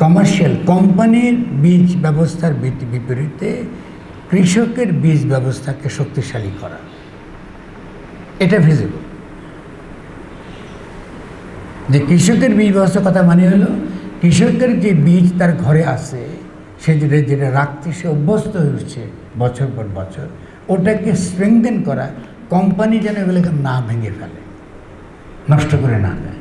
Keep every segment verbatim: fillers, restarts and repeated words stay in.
Commercial কোম্পানির বীজ ব্যবস্থার বিপরীতে কৃষকের বীজ ব্যবস্থাকে শক্তিশালী করা, এটা ভিজিবল। যে কৃষকের বীজ ব্যবস্থার কথা মানে হলো কৃষকের যে বীজ তার ঘরে আছে, সে যেটা যেটা রাখতে সে অভ্যস্ত হয়ে উঠছে বছর পর বছর, ওটাকে স্ট্রেংথেন করা, কোম্পানি যেন এগুলোকে না ভেঙে ফেলে, নষ্ট করে না দেয়।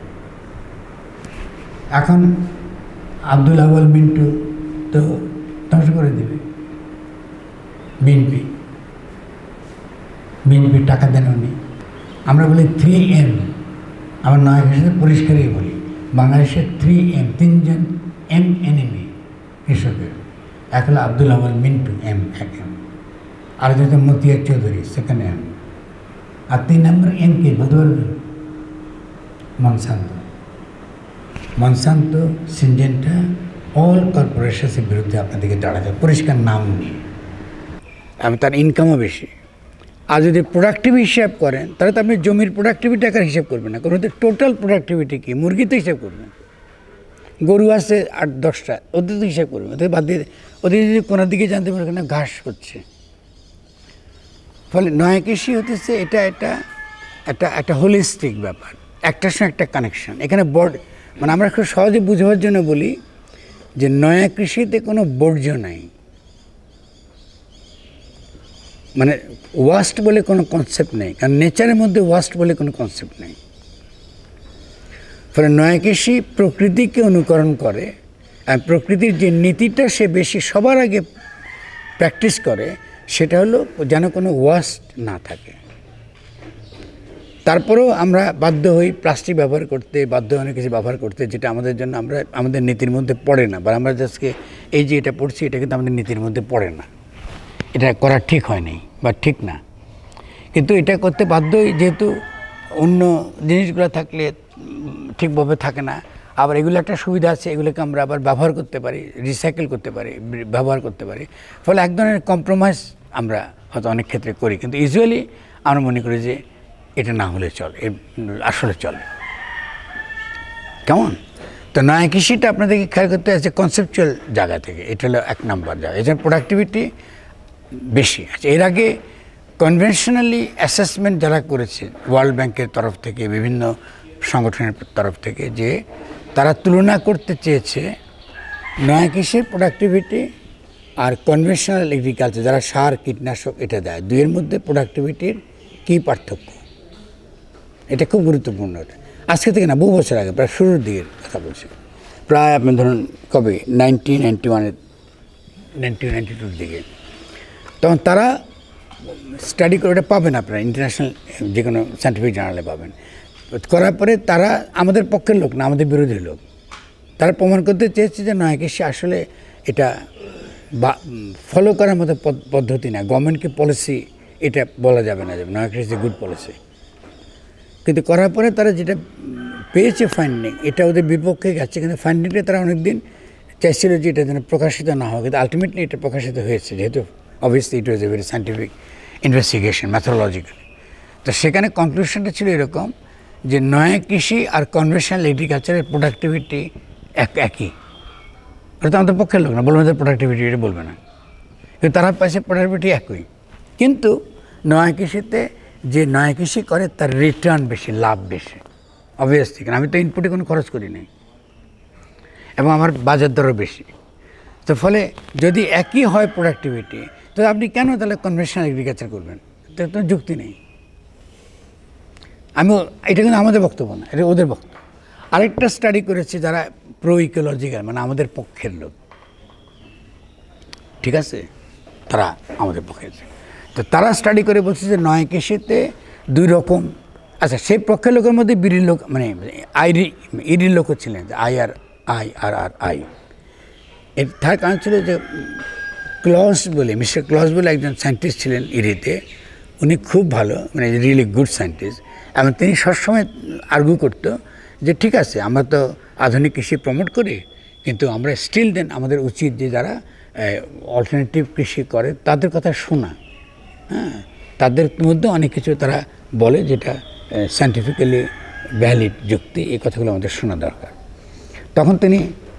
এখন আব্দুল আউয়াল মিন্টু তো ধ্বংস করে দেবে বিএনপি, বিএনপি টাকা দেন উনি। আমরা বলি থ্রি এম, আমার নয় ভাষাতে পরিষ্কারই বলি, বাংলাদেশের থ্রি এম, তিনজন এম এনিমি কৃষকের। এক হলো আব্দুল আউয়াল মিন্টু, এম এক এম, আর যেটা মতিয়ার চৌধুরী সেকেন্ড এম, আর তিন নম্বর এম কে বলতে পারবেন? মনসান্তো। মনসান্তো, সিনজেন্টা, অল কর্পোরেশনের বিরুদ্ধে আপনাদেরকে দাঁড়াতে, পরিষ্কার নাম নিয়ে। আমি তার ইনকামও বেশি। আর যদি প্রোডাক্টিভ হিসাব করেন তাহলে তো আপনি জমির প্রোডাক্টিভিটি আকার হিসাব করবেন না, কারণ ওদের টোটাল প্রোডাক্টিভিটি কী, মুরগিতে হিসাব করবেন। গরু আছে আট দশটা, ওদের তো হিসাব করবেন, ওদের বাদ দিয়ে ওদের যদি কোনার দিকে জানতে পারবেন না ঘাস হচ্ছে। ফলে নয়া কৃষি হতেছে এটা এটা একটা একটা হোলিস্টিক ব্যাপার, একটার সঙ্গে একটা কানেকশন। এখানে বোর্ড মানে আমরা খুব সহজে বুঝবার জন্য বলি যে নয়া কৃষিতে কোনো বর্জ্য নাই, মানে ওয়াস্ট বলে কোনো কনসেপ্ট নেই, কারণ নেচারের মধ্যে ওয়াস্ট বলে কোনো কনসেপ্ট নেই। ফলে নয়া কৃষি প্রকৃতিকে অনুকরণ করে, আর প্রকৃতির যে নীতিটা সে বেশি সবার আগে প্র্যাকটিস করে সেটা হলো যেন কোনো ওয়াস্ট না থাকে। তারপরেও আমরা বাধ্য হই প্লাস্টিক ব্যবহার করতে, বাধ্য অনেক কিছু ব্যবহার করতে, যেটা আমাদের জন্য আমরা আমাদের নীতির মধ্যে পড়ে না, বা আমরা আজকে এই যে এটা পড়ছি এটা কিন্তু আমাদের নীতির মধ্যে পড়ে না, এটা করা ঠিক হয়নি বা ঠিক না। কিন্তু এটা করতে বাধ্যই, যেহেতু অন্য জিনিসগুলো থাকলে ঠিকভাবে থাকে না। আবার এগুলো একটা সুবিধা আছে, এগুলোকে আমরা আবার ব্যবহার করতে পারি, রিসাইকেল করতে পারি, ব্যবহার করতে পারি। ফলে এক ধরনের কম্প্রোমাইজ আমরা হয়তো অনেক ক্ষেত্রে করি, কিন্তু ইউজুয়ালি আমরা মনে করি যে এটা না হলে চলে, আসলে চলে। কেমন? তো নয়া কৃষিটা আপনাদেরকে খেয়াল করতে আছে কনসেপচুয়াল জায়গা থেকে, এটা হলো এক নম্বর জায়গা। এজন্য প্রোডাক্টিভিটি বেশি আছে। এর আগে কনভেনশনালি অ্যাসেসমেন্ট যারা করেছে ওয়ার্ল্ড ব্যাংকের তরফ থেকে, বিভিন্ন সংগঠনের তরফ থেকে, যে তারা তুলনা করতে চেয়েছে নয়া কৃষির প্রোডাক্টিভিটি আর কনভেনশনাল এগ্রিকালচার যারা সার কীটনাশক এটা দেয়, দুইয়ের মধ্যে প্রোডাক্টিভিটির কী পার্থক্য, এটা খুব গুরুত্বপূর্ণ। আজকে থেকে না, বহু বছর আগে, প্রায় শুরুর দিকের কথা বলছি, প্রায় আপনি ধরুন কবে নাইনটিন নাইনটি ওয়ানের নাইনটিন নাইনটি টুর দিকে, তখন তারা স্টাডি করে, ওটা পাবেন আপনারা ইন্টারন্যাশনাল যে কোনো সায়েন্টিফিক জার্নালে পাবেন। করার পরে তারা আমাদের পক্ষের লোক না, আমাদের বিরোধী লোক, তারা প্রমাণ করতে চেয়েছে যে নয়া কৃষি আসলে এটা বা ফলো করার মতো পদ্ধতি না, গভর্নমেন্টকে পলিসি এটা বলা যাবে না যে নয়া কৃষি গুড পলিসি। কিন্তু করার পরে তারা যেটা পেয়েছে ফাইন্ডিং, এটা ওদের বিপক্ষে গেছে, কিন্তু ফাইন্ডিংটা তারা অনেকদিন চাইছিল যে এটা যেন প্রকাশিত না হয়, কিন্তু আলটিমেটলি এটা প্রকাশিত হয়েছে, যেহেতু obviously it was a very scientific investigation methodologically. তো সেখানে কনক্লুশনটা ছিল এরকম যে নয়া কৃষি আর কনভেনশনাল এগ্রিকালচারের প্রোডাক্টিভিটি এক একই। ওটা তো আমাদের পক্ষের লোক না, বলবে যে প্রোডাক্টিভিটি, এটা বলবে না, কিন্তু তারা পাশে প্রোডাক্টিভিটি একই। কিন্তু নয়া কৃষিতে যে নয়া কৃষি করে তার রিটার্ন বেশি, লাভ বেশি, অবভিয়াসলি, কারণ আমি তো ইনপুটে কোনো খরচ করি নাই এবং আমার বাজার দরও বেশি। তো ফলে যদি একই হয় প্রোডাক্টিভিটি, তো আপনি কেন তাহলে কনভেনশনাল এগ্রিকালচার করবেন? তার তো যুক্তি নেই। আমি এটা কিন্তু আমাদের বক্তব্য না, এটা ওদের বক্তব্য। আরেকটা স্টাডি করেছে যারা প্রো ইকোলজিক্যাল, মানে আমাদের পক্ষের লোক, ঠিক আছে, তারা আমাদের পক্ষের। তো তারা স্টাডি করে বলছে যে নয়া কৃষিতে দুই রকম, আচ্ছা সেই পক্ষের লোকের মধ্যে বিড়ির লোক, মানে আইরি ইরির লোকও ছিলেন, I R I R R I. এর তার কারণ ছিল যে ক্লজ বলে, মিস্টার ক্লজ বলে একজন সায়েন্টিস্ট ছিলেন ইরিতে, উনি খুব ভালো, মানে রিয়েলি গুড সায়েন্টিস্ট, এবং তিনি সবসময় আর্গু করতো যে ঠিক আছে আমরা তো আধুনিক কৃষি প্রমোট করি, কিন্তু আমরা স্টিল দেন আমাদের উচিত যে যারা অল্টারনেটিভ কৃষি করে তাদের কথা শোনা, হ্যাঁ, তাদের মধ্যে অনেক কিছু তারা বলে যেটা সায়েন্টিফিক্যালি ভ্যালিড যুক্তি, এই কথাগুলো আমাদের শোনা দরকার। তখন তিনি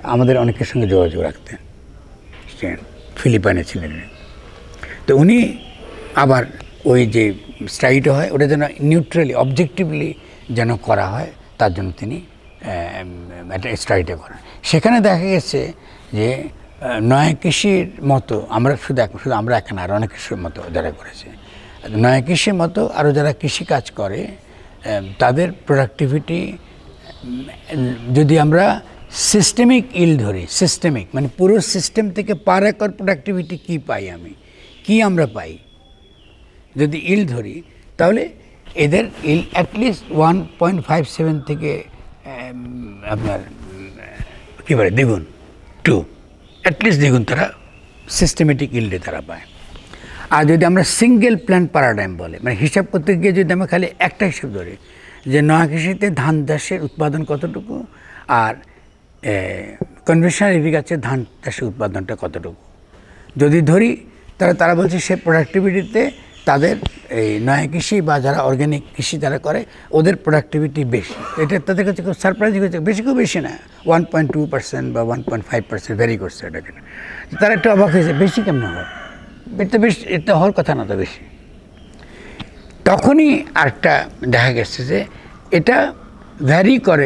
আমাদের অনেকের সঙ্গে যোগাযোগ রাখতেন, ফিলিপাইনে ছিলেন। তো উনি আবার ওই যে স্টাডিটা হয় ওটা যেন নিউট্রালি অবজেক্টিভলি যেন করা হয় তার জন্য তিনি একটা স্টাডিটা করেন। সেখানে দেখা গেছে যে নয়া কৃষির মতো আমরা শুধু শুধু আমরা এখানে আরও অনেক কৃষির মতো যারা করেছে, নয়া কৃষির মতো আরও যারা কৃষি কাজ করে তাদের প্রোডাক্টিভিটি যদি আমরা সিস্টেমিক ইল ধরি, সিস্টেমিক মানে পুরো সিস্টেম থেকে পার একর প্রোডাক্টিভিটি কী পাই আমি, কি আমরা পাই যদি ইল ধরি, তাহলে এদের ইল at least one point five seven থেকে আপনার কী বলে দ্বিগুণ, টু অ্যাটলিস্ট দ্বিগুণ তারা সিস্টেমেটিক ইল্ডে তারা পায়। আর যদি আমরা সিঙ্গেল প্ল্যান্ট প্যারাডাইম বলে মানে হিসাব করতে গিয়ে যদি আমরা খালি একটা হিসাব ধরি যে নয়া কৃষিতে ধান চাষের উৎপাদন কতটুকু আর কনভেনশনাল এগ্রিকালচার ধান চাষের উৎপাদনটা কতটুকু যদি ধরি, তাহলে তারা বলছে সে প্রোডাক্টিভিটিতে তাদের এই নয়া কৃষি বা যারা অর্গ্যানিক কৃষি যারা করে ওদের প্রোডাক্টিভিটি বেশি। এটা তাদের কাছে খুব সারপ্রাইজিং হয়েছে, বেশি খুব বেশি না, ওয়ান পয়েন্ট টু পার্সেন্ট বা one point five percent vary করছে এটাকে। তারা একটু অবাক হয়েছে, বেশি কেমন হয়, এটা বেশি, এটা হওয়ার কথা না তো বেশি। তখনই আরেকটা দেখা গেছে যে এটা ভ্যারি করে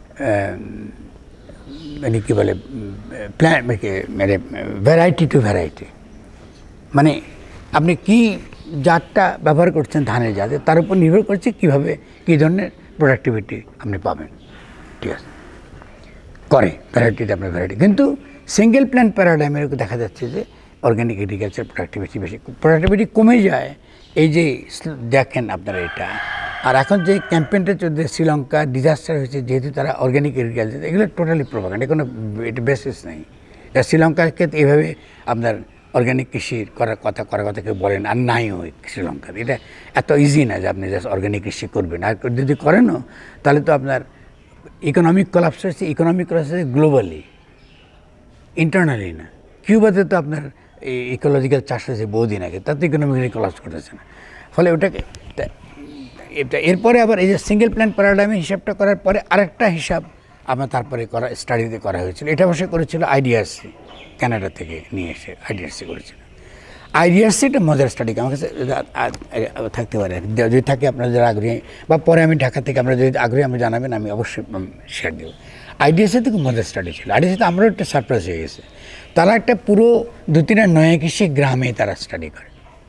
মানে কী বলে প্ল্যান মানে ভ্যারাইটি টু ভ্যারাইটি, মানে আপনি কি জাতটা ব্যবহার করছেন ধানের জাতে তার উপর নির্ভর করছে কীভাবে কী ধরনের প্রোডাক্টিভিটি আপনি পাবেন, ঠিক আছে করে ভ্যারাইটিতে আপনার ভ্যারাইটি। কিন্তু সিঙ্গেল প্ল্যান্ট প্যারাডাইমের দেখা যাচ্ছে যে অর্গ্যানিক এগ্রিকালচার প্রোডাক্টিভিটি বেশি, প্রোডাক্টিভিটি কমে যায়। এই যে দেখেন আপনারা এটা, আর এখন যে ক্যাম্পেইনটা চলছে শ্রীলঙ্কা ডিজাস্টার হয়েছে যেহেতু তারা অর্গ্যানিক এগ্রিকালচার, এগুলো টোটালি প্রোপাগান্ডা, কোনো এটা বেসিস নেই। শ্রীলঙ্কার ক্ষেত্রে এভাবে আপনার অর্গ্যানিক কৃষির করার কথা করার কথা কেউ বলেন, আর নাই ওই শ্রীলঙ্কার। এটা এত ইজি না যে আপনি জাস্ট অর্গ্যানিক কৃষি করবেন, আর যদি করেনও তাহলে তো আপনার ইকোনমিক কলাপস হচ্ছে, ইকোনমিক কলাপস হচ্ছে গ্লোবালি, ইন্টারনালি না। কিউবাতে তো আপনার এই ইকোলজিক্যাল চাষ হয়েছে বহুদিন আগে, তাতে ইকোনমিক্যালি কলাপস করতেছে না। ফলে ওটাকে এটা এরপরে আবার এই যে সিঙ্গেল প্ল্যান্ট প্যারাডাইমে হিসাবটা করার পরে আরেকটা হিসাব আমার তারপরে করা স্টাডিতে করা হয়েছিল। এটা অবশ্যই করেছিল আইডিআরসি, কানাডা থেকে নিয়ে এসে আইডিআরসি করেছিল। আইডিআরসি একটা মজার স্টাডি, আমার কাছে থাকতে পারে, যদি থাকে আপনারা যারা আগ্রহী, বা পরে আমি ঢাকা থেকে আমরা যদি আগ্রহী আমি জানাবেন, আমি অবশ্যই শেয়ার দেবো। আইডিআরসিতে খুব মজার স্টাডি ছিল। আইডিআরসিতে আমরাও একটা সারপ্রাইজ হয়ে গেছে। তারা একটা পুরো দু তিনটা নয়া কৃষি গ্রামে তারা স্টাডি করে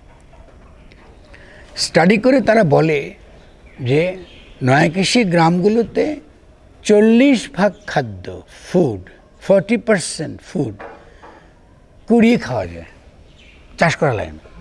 স্টাডি করে তারা বলে যে নয়া কৃষি গ্রামগুলোতে চল্লিশ ভাগ খাদ্য ফুড, ফর্টি পার্সেন্ট ফুড কুড়িয়ে খাওয়া যায়, চাষ করা লাগে না।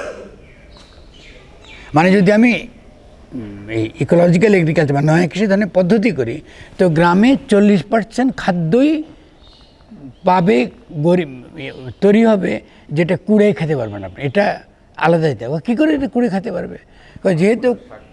মানে যদি আমি এই ইকোলজিক্যাল এগ্রিকালচার বা নয়া কৃষি ধরনের পদ্ধতি করি, তো গ্রামে চল্লিশ পার্সেন্ট খাদ্যই পাবে গরিব তৈরি হবে, যেটা কুড়ে খেতে পারবেন আপনি। এটা আলাদা দিতে হবে। কী করে এটা কুড়ে খেতে পারবে? যেহেতু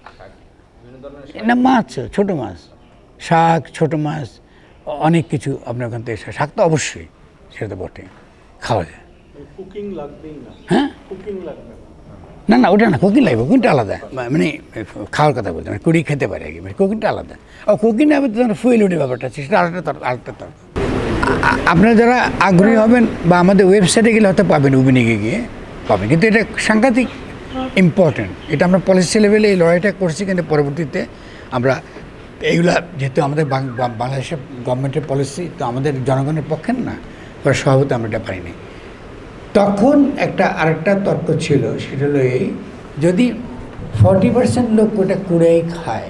না মাছ, ছোটো মাছ, শাক, ছোটো মাছ, অনেক কিছু আপনার ওখান থেকে, শাক তো অবশ্যই সেটা তো বটে, খাওয়া যায়। হ্যাঁ না না ওটা না, কুকিং লাগবে, কুকিংটা আলাদা, মানে খাওয়ার কথা বলতে মানে কুড়ি খেতে পারে আর কি, মানে কুকিংটা আলাদা। ও কুকিং হবে তো ফুয়েল উঠে ব্যাপারটা আছে, সেটা আরেকটা আরেকটা তর্ক। আপনারা যারা আগ্রহী হবেন বা আমাদের ওয়েবসাইটে গেলে হয়তো পাবেন, উবিনিকে গিয়ে পাবেন। কিন্তু এটা সাংঘাতিক ইম্পর্টেন্ট, এটা আমরা পলিসি লেভেলে এই লড়াইটা করছি, কিন্তু পরবর্তীতে আমরা এইগুলা যেহেতু আমাদের বাংলাদেশের গভর্নমেন্টের পলিসি, তো আমাদের জনগণের পক্ষে না করা স্বভাবত আমরা এটা পারিনি। তখন একটা আরেকটা তর্ক ছিল, সেটা হলো এই, যদি ফর্টি পার্সেন্ট লোক ওটা কুড়েই খায়,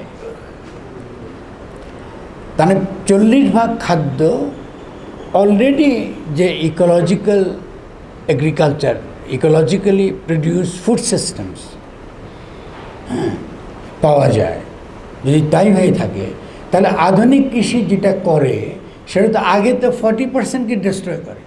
তাহলে চল্লিশ ভাগ খাদ্য অলরেডি যে ecological agriculture, ecologically produce food systems হ্যাঁ পাওয়া যায়, যদি তাই হয়ে থাকে, তাহলে আধুনিক কৃষি যেটা করে সেটা তো আগে তো ফর্টি পার্সেন্টকে ডিস্ট্রয় করে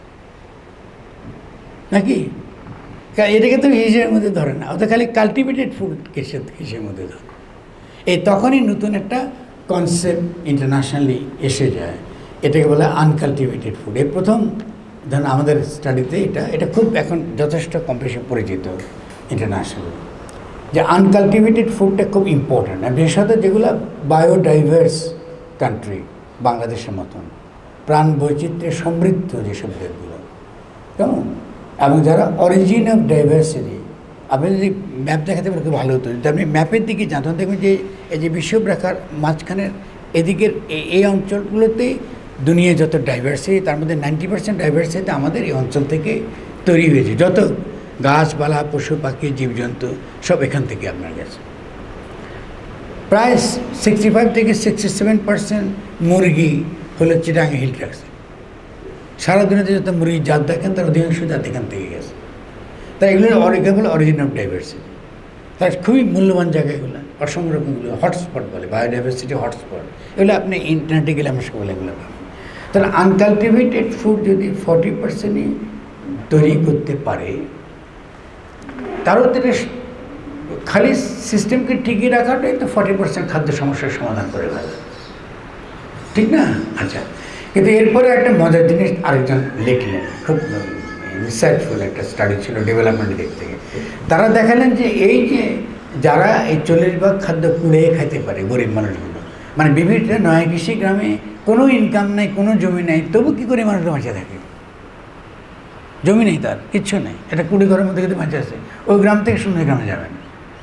নাকি? এটাকে তো হিসেবের মধ্যে ধরে না, ওটা খালি কাল্টিভেটেড ফুড কৃষির কৃষির মধ্যে ধরে। এই তখনই নতুন একটা কনসেপ্ট ইন্টারন্যাশনালি এসে যায়, এটাকে বলে আনকাল্টিভেটেড ফুড। এই প্রথম ধরুন আমাদের স্টাডিতে এটা এটা খুব এখন যথেষ্ট কম বেশি পরিচিত ইন্টারন্যাশনালি, যে আনকাল্টিভেটেড ফুডটা খুব ইম্পর্ট্যান্ট। আর বিশেষত যেগুলো বায়োডাইভার্স কান্ট্রি, বাংলাদেশের মতন প্রাণ বৈচিত্র্যে সমৃদ্ধ যেসব দেশগুলো, কেমন, এবং যারা অরিজিন অফ ডাইভার্সিটি। আপনি যদি ম্যাপ দেখাতে পারেন খুব ভালো হতো। যদি আপনি ম্যাপের দিকে যান তখন দেখবেন যে এই যে বিষুবরেখার মাঝখানের এদিকের এই অঞ্চলগুলোতে দুনিয়া যত ডাইভার্সিটি, তার মধ্যে নাইনটি পার্সেন্ট ডাইভার্সিটি আমাদের এই অঞ্চল থেকে তৈরি হয়েছে। যত গাছপালা, পশু পাখি, জীবজন্তু সব এখান থেকে আপনার গেছে। প্রায় সিক্সটি ফাইভ থেকে সিক্সটি সেভেন পার্সেন্ট মুরগি হলো চিটাগাং হিল ট্র্যাক্টসে। সারা দুনিয়াতে যত মুরগির জাত দেখেন তার অধিকাংশ জাত এখান থেকে গেছে। তাই এগুলো এগুলো অরিজিন অফ ডাইভার্সিটি। তার খুবই মূল্যবান জায়গা এগুলো, অসংরক্ষণগুলো হটস্পট বলে, বায়োডাইভার্সিটি হটস্পট। এগুলো আপনি ইন্টারনেটে গেলে আমার সকলে এগুলো পাবেন। তাহলে আনকালটিভেটেড ফুড যদি ফর্টি পার্সেন্টই তৈরি করতে পারে, তারও তাহলে খালি সিস্টেমকে টিকিয়ে রাখাটাই তো ফর্টি পার্সেন্ট খাদ্য সমস্যার সমাধান করে ফেলে, ঠিক না? আচ্ছা, কিন্তু এরপরে একটা মজার জিনিস আরেকজন লিখলেন, খুব ইনসাইটফুল একটা স্টাডি ছিল ডেভেলপমেন্টের দিক থেকে। তারা দেখালেন যে এই যে যারা এই চল্লিশ ভাগ খাদ্য কুড়িয়ে খাইতে পারে গরিব মানুষগুলো, মানে বিভিন্ন নয় কৃষি গ্রামে কোনো ইনকাম নেই, কোনো জমি নেই, তবু কী করে মানুষরা বাঁচে থাকে? জমি নেই, তার কিচ্ছু নেই, এটা কুড়ি ঘরের মধ্যে কিন্তু বাঁচে আছে। ওই গ্রাম থেকে শূন্য গ্রামে যাবেন,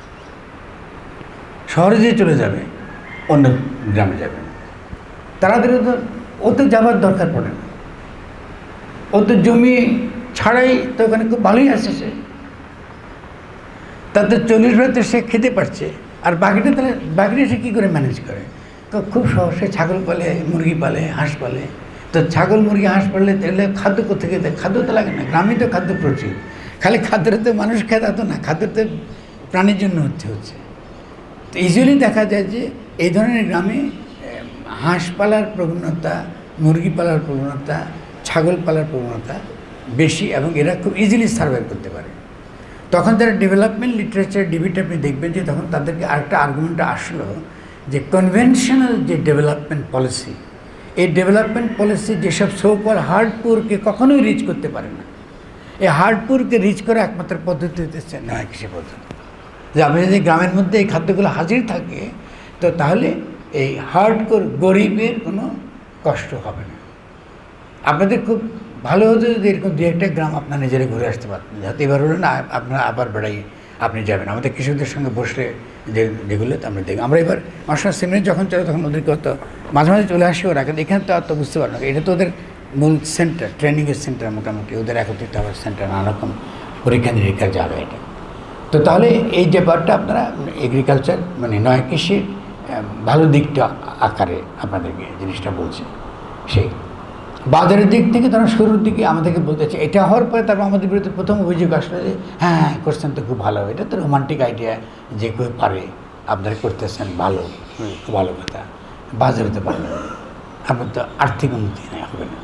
শহরে যেয়ে চলে যাবে, অন্য গ্রামে যাবেন। তাড়াতাড়ি তো ওতে যাবার দরকার পড়ে না, ও তো জমি ছাড়াই তো ওখানে খুব ভালোই আছে সে, তাতে চল্লিশ ভাগতে সে খেতে পারছে। আর বাকিটা তাহলে বাকিটা সে কী করে ম্যানেজ করে? তো খুব সহজ, সে ছাগল পালে, মুরগি পালে, হাঁস পালে। তো ছাগল, মুরগি, হাঁস পাললে তাহলে খাদ্য কোথেকে দেয়? খাদ্য তো লাগে না, গ্রামে তো খাদ্য প্রচুর। খালি খাদ্যটা তো মানুষ খেতে হতো না, খাদ্য তো প্রাণীর জন্য হচ্ছে হচ্ছে তো ইজিলি দেখা যায় যে এই ধরনের গ্রামে হাঁস পালার প্রবণতা, মুরগি পালার প্রবণতা, ছাগল পালার প্রবণতা বেশি, এবং এরা খুব ইজিলি সার্ভাইভ করতে পারে। তখন তারা ডেভেলপমেন্ট লিটারেচার ডিবেট আপনি দেখবেন যে তখন তাদেরকে আরেকটা আর্গুমেন্ট আসলো যে কনভেনশনাল যে ডেভেলপমেন্ট পলিসি, এই ডেভেলপমেন্ট পলিসি যেসব সোকল হার্ডপুরকে কখনোই রিচ করতে পারে না। এই হার্ডপুরকে রিচ করা একমাত্র পদ্ধতি হচ্ছে নয় কৃষি পদ্ধতি। যে আপনি যদি গ্রামের মধ্যে এই খাদ্যগুলো হাজির থাকে, তো তাহলে এই হার্ডকোর গরিবের কোনো কষ্ট হবে না। আপনাদের খুব ভালো হতো যদি এরকম দু একটা গ্রাম আপনার নিজেরা ঘুরে আসতে পারতেন, যাতে এবার হলো না আপনার আবার বেড়াই আপনি যাবেন। আমাদের কৃষকদের সঙ্গে বসলে যে যেগুলো আমরা দেখি, আমরা এবার মাস্টার সেমিনার যখন চলে তখন ওদেরকে অত মাঝে মাঝে চলে আসি ওরা, কিন্তু এখানে তো অত বুঝতে পারে না। এটা তো ওদের মূল সেন্টার, ট্রেনিংয়ের সেন্টার, মোটামুটি ওদের একত্রিত হওয়ার সেন্টার, নানা রকম পরীক্ষা নিরীক্ষার জায়গা এটা। তো তাহলে এই ব্যাপারটা আপনারা এগ্রিকালচার মানে নয় কৃষির ভালো দিকটা আকারে আপনাদেরকে জিনিসটা বলছে। সেই বাজারের দিক থেকে তারা শুরুর দিকে আমাদেরকে বলতেছে, এটা হওয়ার পরে তারপর আমাদের বিরুদ্ধে প্রথম অভিযোগ আসলো যে হ্যাঁ করছেন তো খুব ভালো, এটা তো রোমান্টিক আইডিয়া, যে কেউ পারে, আপনারা করতেছেন ভালো, খুব ভালো কথা, বাজারে তো পারবেন না, আপনার তো আর্থিক উন্নতি নেই, হবে না।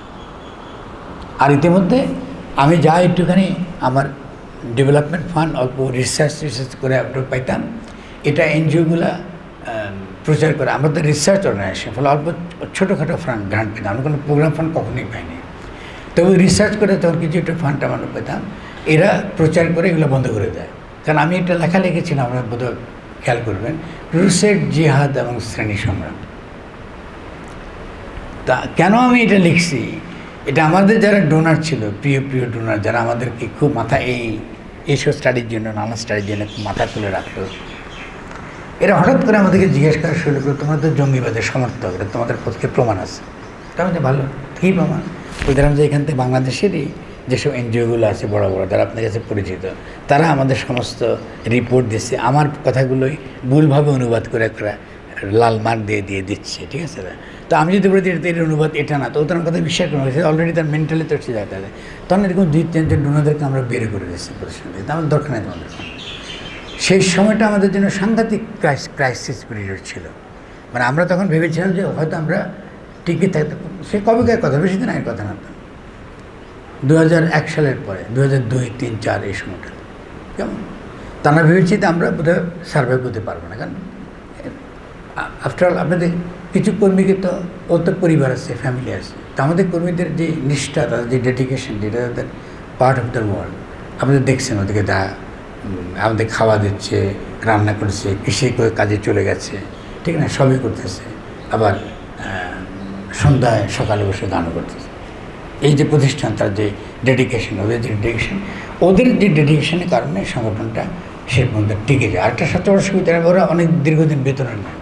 আর ইতিমধ্যে আমি যা একটুখানি আমার ডেভেলপমেন্ট ফান্ড অল্প রিসার্চ রিসার্চ করে আপনার পাইতাম, এটা এনজিওগুলো প্রচার করে আমাদের রিসার্চ অর্গানাইজেশন, ফলে অল্প ছোটোখাটো ফান্ড গ্রান্ট পেতাম, আমরা কোনো প্রোগ্রাম ফান্ড কখনোই পাইনি। তবে রিসার্চ করে তখন কিছু একটা ফান্ড আমরা পেতাম, এরা প্রচার করে এগুলো বন্ধ করে দেয়। কারণ আমি একটা লেখা লিখেছিলাম, আপনারা বোধহয় খেয়াল করবেন, ক্রুসেড, জিহাদ এবং শ্রেণী সংগ্রাম। তা কেন আমি এটা লিখছি, এটা আমাদের যারা ডোনার ছিল, প্রিয় প্রিয় ডোনার, যারা আমাদেরকে খুব মাথা এই এইসব স্টাডির জন্য, নানা স্টাডির জন্য খুব মাথা তুলে রাখতো, এরা হঠাৎ করে আমাদেরকে জিজ্ঞেস করা শুরু করে, তোমরা তো জঙ্গিবাদের সমর্থক, এটা তোমাদের পক্ষে প্রমাণ আছে। তার মধ্যে ভালো কী প্রমাণ? বলছিলাম যে এখান থেকে বাংলাদেশেরই যেসব এনজিওগুলো আছে বড় বড়, যারা আপনার কাছে পরিচিত, তারা আমাদের সমস্ত রিপোর্ট দিচ্ছে, আমার কথাগুলোই ভুলভাবে অনুবাদ করে করে লাল মার্ক দিয়ে দিয়ে দিচ্ছে, ঠিক আছে? তো আমি যদি বলি এর অনুবাদ এটা না, তো ওদের কথা বিশ্বাস করা হয়েছে, অলরেডি তার মেন্টালি তো সে যাতে আছে। তখন এরকম দুই তিনজন ডোনারদেরকে আমরা বের করে দিচ্ছি প্রতিষ্ঠান থেকে, আমার দরকার নেই তোমাদের। সেই সময়টা আমাদের জন্য সাংঘাতিক ক্রাইসিস পিরিয়ড ছিল। মানে আমরা তখন ভেবেছিলাম যে হয়তো আমরা টিকে থাকতে, সে কবেকার কথা, বেশি দিন আগের কথা না, তো দু হাজার এক সালের পরে, দু হাজার দুই তিন চার এই সময়টা কেমন তা আমরা ভেবেছি যে আমরা বোধহয় সার্ভাইভ করতে পারবো না। কারণ আফটারঅল আপনাদের কিছু কর্মীকে তো ওর তো পরিবার আছে, ফ্যামিলি আছে, তো আমাদের কর্মীদের যে নিষ্ঠা, তাদের যে ডেডিকেশন, যেটা তাদের পার্ট অফ দ্য ওয়ার্ল্ড, আপনাদের দেখছেন ওদেরকে দা আমাদের খাওয়া দিচ্ছে, রান্না করছে, কৃষি করে কাজে চলে গেছে, ঠিক না, সবই করতেছে, আবার সন্ধ্যায় সকালে বসে গানও করতেছে। এই যে প্রতিষ্ঠান, তার যে ডেডিকেশন, ওদের যে ডেডিকেশন, ওদের যে ডেডিকেশনের কারণে সংগঠনটা সে পর্যন্ত টিকে যায়। আরেকটা সবচেয়ে বড় সুবিধা, ওরা অনেক দীর্ঘদিন বেতন নেয়,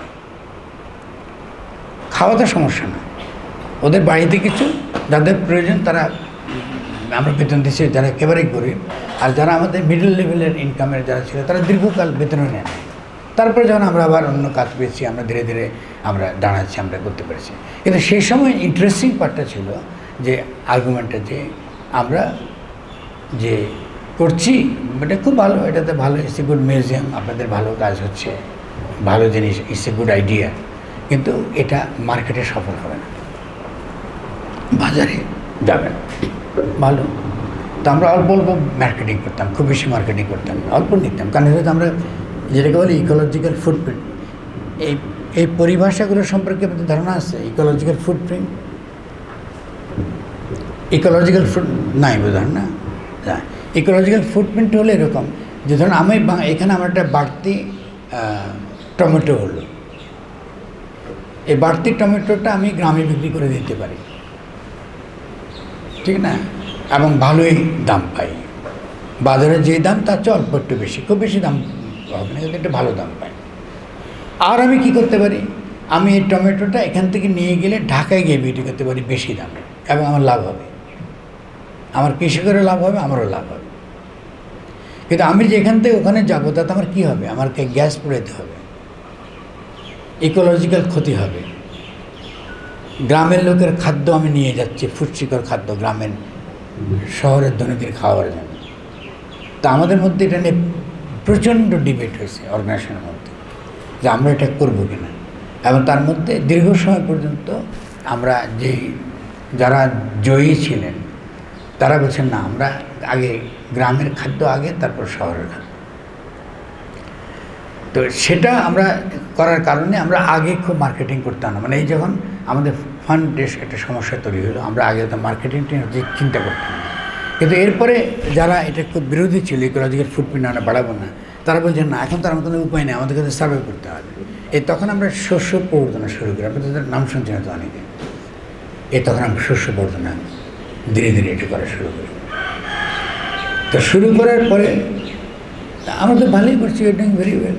খাওয়া তো সমস্যা না, ওদের বাড়িতে কিছু যাদের প্রয়োজন তারা আমরা বেতন দিচ্ছি, যারা একেবারেই গরিব। আর যারা আমাদের মিডল লেভেলের ইনকামের যারা ছিল তারা দীর্ঘকাল বেতনও নেয়। তারপরে যখন আমরা আবার অন্য কাজ পেয়েছি, আমরা ধীরে ধীরে আমরা দাঁড়াচ্ছি, আমরা করতে পেরেছি। কিন্তু সেই সময় ইন্টারেস্টিং পার্টটা ছিল যে আর্গুমেন্টটা, যে আমরা যে করছি এটা খুব ভালো, এটাতে ভালো, ইটস এ গুড মিউজিয়াম, আপনাদের ভালো কাজ হচ্ছে, ভালো জিনিস, ইটস এ গুড আইডিয়া, কিন্তু এটা মার্কেটে সফল হবে না, বাজারে যাবে না ভালো। তো আমরা অল্প অল্প মার্কেটিং করতাম, খুব বেশি মার্কেটিং করতাম, অল্প নিতাম। কারণ হয়তো আমরা যেটাকে বলি ইকোলজিক্যাল ফুটপ্রিন্ট, এই এই পরিভাষাগুলো সম্পর্কে আপনাদের ধারণা আছে? ইকোলজিক্যাল ফুটপ্রিন্ট, ইকোলজিক্যাল ফুট নাই বোঝান না? ইকোলজিক্যাল ফুটপ্রিন্ট হলো এরকম যে ধরুন আমি এখানে আমার একটা বাড়তি টমেটো হলো, এই বাড়তি টমেটোটা আমি গ্রামে বিক্রি করে দিতে পারি, ঠিক না, এবং ভালোই দাম পাই। বাজারে যে দাম তার চেয়ে অল্প একটু বেশি, খুব বেশি দাম হবে না, কিন্তু একটু ভালো দাম পাই। আর আমি কি করতে পারি, আমি এই টমেটোটা এখান থেকে নিয়ে গেলে ঢাকায় গিয়ে বিক্রি করতে পারি বেশি দামে, এবং আমার লাভ হবে, আমার কৃষকেরও লাভ হবে, আমারও লাভ হবে। কিন্তু আমি যে এখান থেকে ওখানে যাবো তাতে আমার কী হবে, আমাকে গ্যাস পোড়াইতে হবে, ইকোলজিক্যাল ক্ষতি হবে। গ্রামের লোকের খাদ্য আমি নিয়ে যাচ্ছি, পুষ্টিকর খাদ্য গ্রামের শহরের ধনীদের খাওয়ার জন্য। তা আমাদের মধ্যে এটা নিয়ে প্রচণ্ড ডিবেট হয়েছে অর্গানাইজেশনের মধ্যে যে আমরা এটা করবো কিনা, এবং তার মধ্যে দীর্ঘ সময় পর্যন্ত আমরা যে যারা জয়ী ছিলেন তারা বলছেন না, আমরা আগে গ্রামের খাদ্য আগে, তারপর শহরের খাদ্য। তো সেটা আমরা করার কারণে আমরা আগে খুব মার্কেটিং করতাম না, মানে এই যখন আমাদের ফান্ডের একটা সমস্যা তৈরি হলো, আমরা আগে তো মার্কেটিংটা চিন্তা করতাম না। কিন্তু এরপরে যারা এটা খুব বিরোধী ছিল, ইকোলজিক্যাল ফুটপ্রিন্ট আমরা বাড়াবো না, তারা বলছেন না, এখন তো আমার কোনো উপায় নেই, আমাদের কাছে সার্ভে করতে হবে। এই তখন আমরা শস্য প্রবর্তনা শুরু করি, আপনাদের নাম শুনছেন তো অনেকে, এই তখন আমরা শস্য প্রবর্তনা ধীরে ধীরে এটা করা শুরু করি। তো শুরু করার পরে আমরা তো ভালোই করছি, ডুইং ভেরি ওয়েল,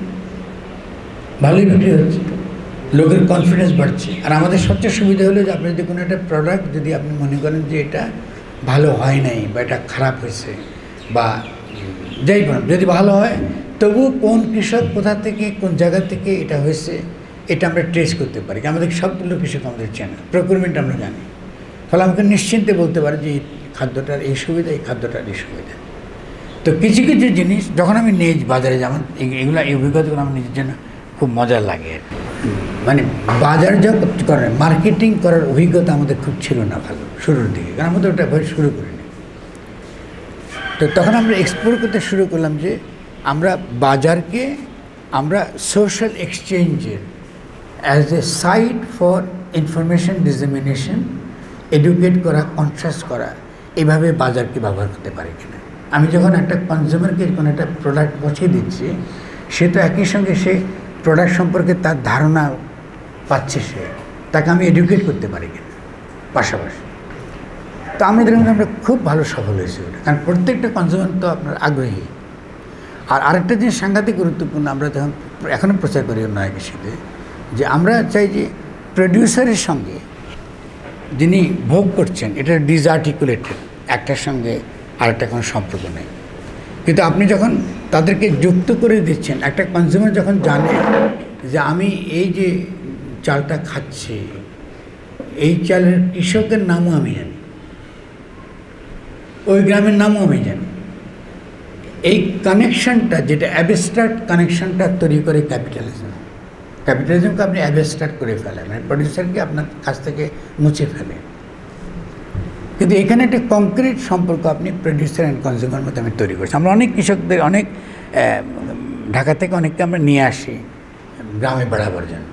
ভালোই বিক্রি হচ্ছে, লোকের কনফিডেন্স বাড়ছে। আর আমাদের সবচেয়ে সুবিধা হলো যে আপনি যদি কোনো একটা প্রোডাক্ট যদি আপনি মনে করেন যে এটা ভালো হয় নাই বা এটা খারাপ হয়েছে বা যাই বলেন, যদি ভালো হয় তবু কোন কৃষক কোথা থেকে কোন জায়গা থেকে এটা হয়েছে এটা আমরা ট্রেস করতে পারি। আমাদের সবগুলো কৃষক আমাদের চেনে, প্রকিউরমেন্ট আমরা জানি, ফলে আমাকে নিশ্চিন্তে বলতে পারি যে এই খাদ্যটার এই সুবিধা, এই খাদ্যটার এই সুবিধা। তো কিছু কিছু জিনিস যখন আমি নিজ বাজারে, যেমন এগুলো এই অভিজ্ঞতাগুলো আমার নিজের জন্য খুব মজা লাগে। মানে বাজার যখন করার মার্কেটিং করার অভিজ্ঞতা আমাদের খুব ছিল না ভালো শুরুর দিকে, কারণ আমাদের ওটা ভয় শুরু করিনি। তো তখন আমরা এক্সপ্লোর করতে শুরু করলাম যে আমরা বাজারকে আমরা সোশ্যাল এক্সচেঞ্জের as a site for information dissemination, educate করা, কনসাস করা, এভাবে বাজারকে ব্যবহার করতে পারি কিনা। আমি যখন একটা কনজিউমারকে কোনো একটা প্রোডাক্ট পৌঁছে দিচ্ছি, সে তো একই সঙ্গে সে প্রোডাক্ট সম্পর্কে তার ধারণা পাচ্ছে, সে তাকে আমি এডুকেট করতে পারি কিনা পাশাপাশি। তো আমরা দেখলাম আমরা খুব ভালো সফল হয়েছি ওটা, কারণ প্রত্যেকটা কনজিউমার তো আপনার আগ্রহী। আর আরেকটা জিনিস সাংঘাতিক গুরুত্বপূর্ণ, আমরা তখন এখনও প্রচার করি নয় কৃষিতে, যে আমরা চাই যে প্রডিউসারের সঙ্গে যিনি ভোগ করছেন এটা ডিসআর্টিকুলেটেড, একটার সঙ্গে আরেকটা কোনো সম্পর্ক নেই। কিন্তু আপনি যখন তাদেরকে যুক্ত করে দিচ্ছেন, একটা কনজিউমার যখন জানে যে আমি এই যে চালটা খাচ্ছি, এই চালের কৃষকের নামও আমি জানি, ওই গ্রামের নামও আমি জানি, এই কানেকশানটা যেটা অ্যাবস্ট্রাক্ট কানেকশানটা তৈরি করে ক্যাপিটালিজম। ক্যাপিটালিজমকে আপনি অ্যাবস্ট্রাক্ট করে ফেলে, মানে প্রডিউসারকে আপনার কাছ থেকে মুছে ফেলে। কিন্তু এখানে একটা কংক্রিট সম্পর্ক আপনি প্রডিউসার অ্যান্ড কনজিউমার মধ্যে আমি তৈরি করছি। আমরা অনেক কৃষকদের, অনেক ঢাকা থেকে অনেককে আমরা নিয়ে আসি গ্রামে বেড়াবার জন্য,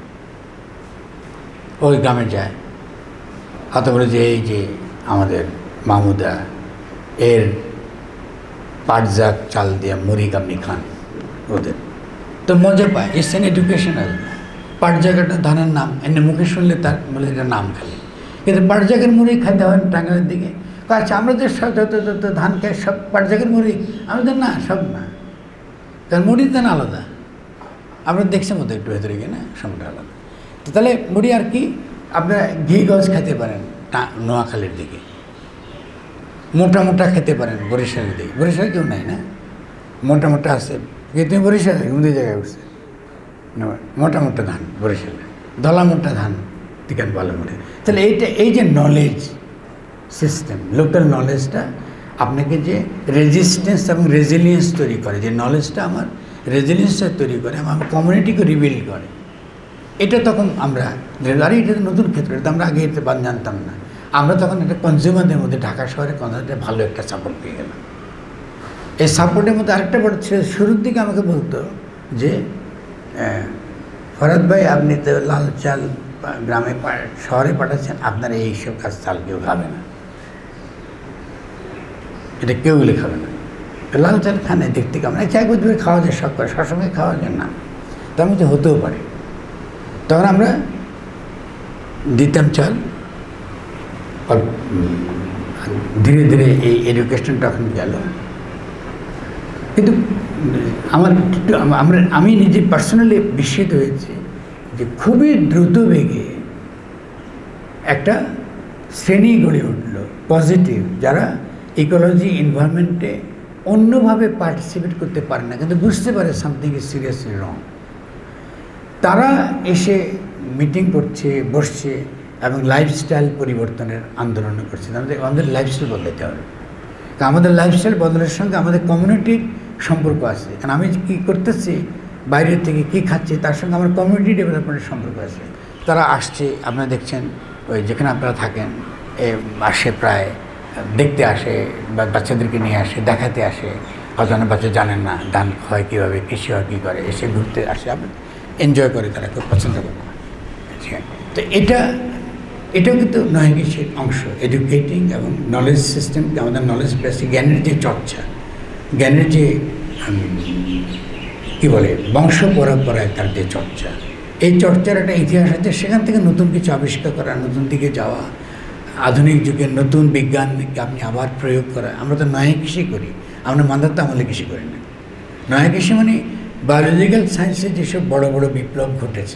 ওই গ্রামে যায়, হয়তো বলে যে এই যে আমাদের মামুদা এর পাটজাক চাল দিয়ে মুড়ি আপনি খান, ওদের তো মজা পায়, ইটস এন এডুকেশনাল। পাটজাক একটা ধানের নাম, এনে মুখে শুনলে তার বলে এটা নাম খালি, কিন্তু পাট জাগের মুড়ি খাইতে হয় টাঙ্গাইলের দিকে। আচ্ছা আমরা যে সব যত যত ধান খাই সব পাট জাগের মুড়ি, আমাদের না, সব না, কারণ মুড়ির দান আলাদা। আমরা দেখছি মতো একটু ভেতরে গিয়ে না, সময়টা আলাদা। তো তাহলে মুড়ি আর কি আপনারা ঘি গজ খেতে পারেন নোয়াখালীর দিকে, মোটা মোটা খেতে পারেন বরিশালের দিকে। বরিশালে কেউ নাই না, মোটা মোটা আছে। কিন্তু তুমি বরিশালে কোন জায়গায় উঠছে মোটা মোটা ধান, বরিশালে দলা মোটা ধান দিকেন ভালো মুড়ি। তাহলে এইটা এই যে নলেজ সিস্টেম, লোকাল নলেজটা আপনাকে যে রেজিস্ট্যান্স এবং রেজিলিয়েন্স তৈরি করে, যে নলেজটা আমার রেজিলিয়েন্সটা তৈরি করে, আমার কমিউনিটিকে রিবিল্ড করে, এটা তখন আমরা আর এটা নতুন ক্ষেত্র, এটা আমরা আগে এতে বাদ জানতাম না। আমরা তখন একটা কনজিউমারদের মধ্যে ঢাকা শহরে কনজিউমারদের ভালো একটা সাপোর্ট পেয়ে গেলাম। এই সাপোর্টের মধ্যে আরেকটা বড় শুরুর দিকে আমাকে বলতো যে ফরাদ ভাই আপনি তো লাল চাল গ্রামে শহরে পাঠাচ্ছেন, আপনারা এইসব কাজ চাল কেউ খাবে না, এটা কেউ গেলে খাবে না। লাল চাল খানে দেখতে কেমন এক বুঝবে খাওয়া যায়, সব করে সবসময় খাওয়া যায় না, তার মধ্যে হতেও পারে। তখন আমরা দিতাম চাল, ধীরে ধীরে এই এডুকেশন তখন গেল। কিন্তু আমার একটু আমরা আমি নিজে পার্সোনালি বিস্মিত হয়েছি যে খুবই দ্রুত বেগে একটা শ্রেণী গড়ে উঠল পজিটিভ, যারা ইকোলজি এনভায়রনমেন্টে অন্যভাবে পার্টিসিপেট করতে পারে না, কিন্তু বুঝতে পারে সামথিং ইজ সিরিয়াসলি রং। তারা এসে মিটিং করছে, বসছে এবং লাইফস্টাইল পরিবর্তনের আন্দোলন করছে। আমাদের আমাদের লাইফস্টাইল বদলাতে হবে, কারণ আমাদের লাইফস্টাইল বদলের সঙ্গে আমাদের কমিউনিটির সম্পর্ক আছে। কারণ আমি কী করতেছি, বাইরের থেকে কী খাচ্ছি, তার সঙ্গে আমার কমিউনিটি ডেভেলপমেন্টের সম্পর্ক আছে। তারা আসছে, আপনারা দেখছেন ওই যেখানে আপনারা থাকেন এ আসে, প্রায় দেখতে আসে, বা বাচ্চাদেরকে নিয়ে আসে, দেখাতে আসে। হয়তো অনেক বাচ্চা জানেন না ধান হয় কীভাবে, কৃষি হয় কী করে, এসে ঘুরতে আসে, আপনি এনজয় করে, তারা খুব পছন্দ করে। তো এটা এটাও কিন্তু নয় কৃষির অংশ, এডুকেটিং এবং নলেজ সিস্টেমকে, আমাদের নলেজ বেসিক জ্ঞানের যে চর্চা, জ্ঞানের যে কী বলে বংশ পরম্পরায় তার যে চর্চা, এই চর্চার একটা ইতিহাস আছে। সেখান থেকে নতুন কিছু আবিষ্কার করা, নতুন দিকে যাওয়া, আধুনিক যুগের নতুন বিজ্ঞানকে আপনি আবার প্রয়োগ করা। আমরা তো নয় কৃষি করি, আমরা মান্দাত্তা আমলে কৃষি করি না। নয় কৃষি মানে বায়োলজিক্যাল সায়েন্সে যেসব বড় বড় বিপ্লব ঘটেছে,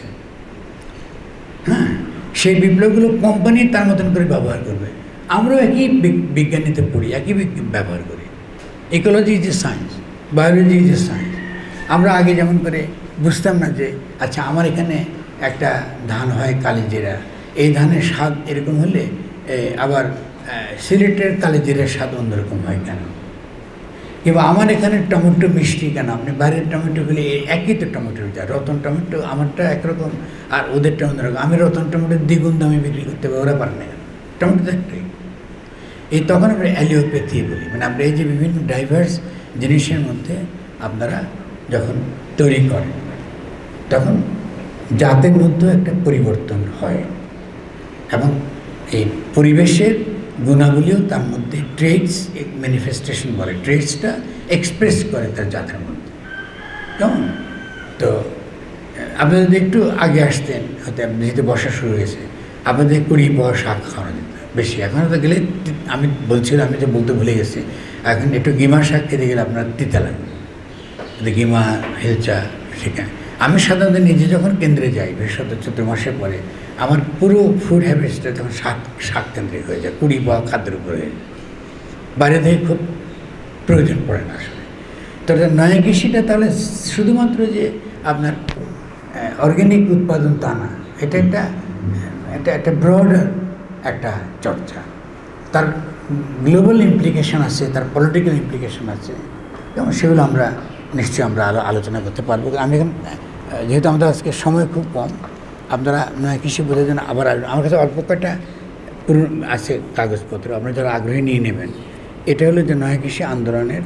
হ্যাঁ, সেই বিপ্লবগুলো কোম্পানি তার মতন করে ব্যবহার করবে। আমরাও একই বিজ্ঞানীতে পড়ি, একই ব্যবহার করি। Ecology is a science, biology is a science. আমরা আগে যেমন করে বুঝতাম না যে আচ্ছা আমার এখানে একটা ধান হয় কালিজিরা, এই ধানের স্বাদ এরকম হলে আবার সিলেটের কালিজিরার স্বাদ অন্যরকম হয় কেন, কিংবা আমার এখানে টমেটো মিষ্টি কেন, আপনি বাইরের টমেটো খেলে একই তো টমেটো যায়। রতন টমেটো আমারটা একরকম আর ওদেরটা অন্যরকম। আমি রতন টমেটোর দ্বিগুণ দামে বিক্রি করতে পারি, ওরা পারে না, টমেটো তো একটাই। এই তখন আমরা অ্যালিওপ্যাথি বলি, মানে আমরা এই যে বিভিন্ন ডাইভার্স জিনিসের মধ্যে আপনারা যখন তৈরি করেন, তখন জাতের মধ্যেও একটা পরিবর্তন হয় এবং এই পরিবেশের গুণাবলীও তার মধ্যে ট্রেডস ম্যানিফেস্টেশন বলে, ট্রেডসটা এক্সপ্রেস করে তার জাতের মধ্যে। কেমন তো আপনারা যদি একটু আগে আসতেন, হয়তো যেহেতু বর্ষা শুরু হয়েছে, আপনাদের কুড়ি পাওয়া শাক খাওয়ানো যেত বেশি। এখন তো গেলে আমি বলছিলাম, আমি যে বলতে ভুলে গেছি, এখন একটু গিমা শাক খেতে গেলে আপনার তিতা লাগবে, গিমা হেলচা। সেখানে আমি সাধারণত নিজে যখন কেন্দ্রে যাই বৃহস্পতি চৈত্র মাসের পরে, আমার পুরো ফুড হ্যাবিটসটা তখন শাক শাক কেন্দ্রিক হয়ে যায়, কুড়ি পাওয়া খাদ্যের উপরে হয়ে যায়, বাইরে থেকে খুব প্রয়োজন পড়ে না আসলে। তো নয়া কৃষিটা তাহলে শুধুমাত্র যে আপনার অর্গ্যানিক উৎপাদন তা না, এটা একটা এটা একটা ব্রডার একটা চর্চা, তার গ্লোবাল ইমপ্লিকেশন আছে, তার পলিটিক্যাল ইমপ্লিকেশন আছে, এবং সেগুলো আমরা নিশ্চয়ই আমরা আলো আলোচনা করতে পারবো। আমি এখন যেহেতু আমাদের আজকে সময় খুব কম, আপনারা নয় কৃষি বোঝার জন্য আবার আমার কাছে অল্প কয়েকটা আছে কাগজপত্র, আপনারা যারা আগ্রহী নিয়ে নেবেন। এটা হলো যে নয় কৃষি আন্দোলনের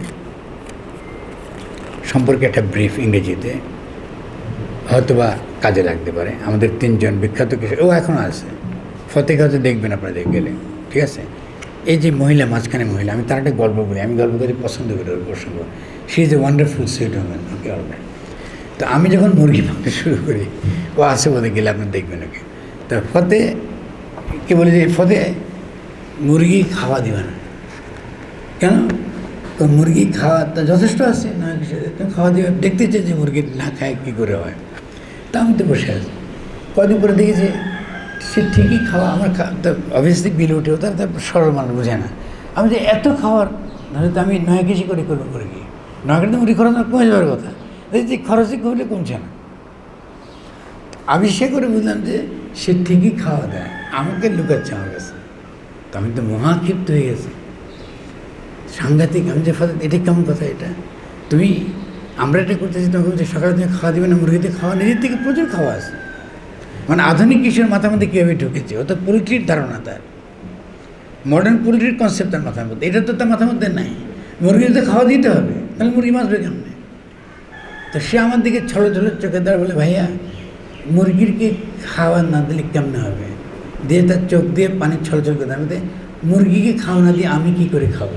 সম্পর্কে একটা ব্রিফ ইংরেজিতে, হয়তোবা কাজে লাগতে পারে। আমাদের তিনজন বিখ্যাত কৃষক ও এখনও আছে, ফতে কাজে দেখবেন আপনাদের গেলে, ঠিক আছে। এই যে মহিলা, মাঝখানে মহিলা, আমি তার একটা গল্প বলি, আমি গল্প করি, পছন্দ করি ওর প্রসঙ্গ। She is a wonderful sweet woman, okay alright. তো আমি যখন মুরগি পালতে শুরু করি, ও আসে বোধে গেলে আপনি দেখবেন ওকে। তো ফতে কে বলে যে ফতে মুরগি খাওয়া দিবে না কেন, তো মুরগি খাওয়া তা যথেষ্ট আছে না, খাওয়া দিবে, দেখতে চাই যে মুরগি না খায় কী করে হয়। তা আমি তো বসে আছি, কদিন পরে দেখেছি সে ঠিকই খাওয়া, আমার তো অবভিয়াসলি বিল উঠেও তার তার সরল মানুষ বোঝে না। আমি যে এত খাওয়ার তাহলে তো আমি নয় কেজি করে করবো মুরগি, নয় কেজি মুরগি খরচ কমে যাওয়ার কথা, যে খরচই কমলে কমছে না। আমি সে করে বুঝলাম যে সে ঠিকই খাওয়া দেয়, আমাকে লুকাচ্ছে আমার কাছে। তো আমি তো মহাক্ষিপ্ত হয়ে গেছি, সাংঘাতিক। আমি যে ফাদার এটা কেমন কথা, এটা তুমি আমরা এটা করতেছি, তোমাকে বলছি সকালে তুমি খাওয়া দেবে না, মুরগিতে খাওয়া, নিজের থেকে প্রচুর খাওয়া আছে। মানে আধুনিক কিশোর মাথার মধ্যে কীভাবে ঢুকেছে, ও তো পোলট্রির ধারণা, তার মডার্ন পোলট্রির কনসেপ্ট তার মাথার মধ্যে, এটা তো তার মাথার মধ্যে নাই। মুরগিতে খাওয়া দিতে হবে, তাহলে মুরগি মাছবে কেমনে? তো সে আমার দিকে ছলো ছলো চোখে দ্বারা বলে, ভাইয়া মুরগিরকে খাওয়া না দিলে কেমনে হবে, দিয়ে তার চোখ দিয়ে পানি ছল ছল করে আমি মুরগিকে খাওয়া না দিয়ে আমি কি করে খাবো?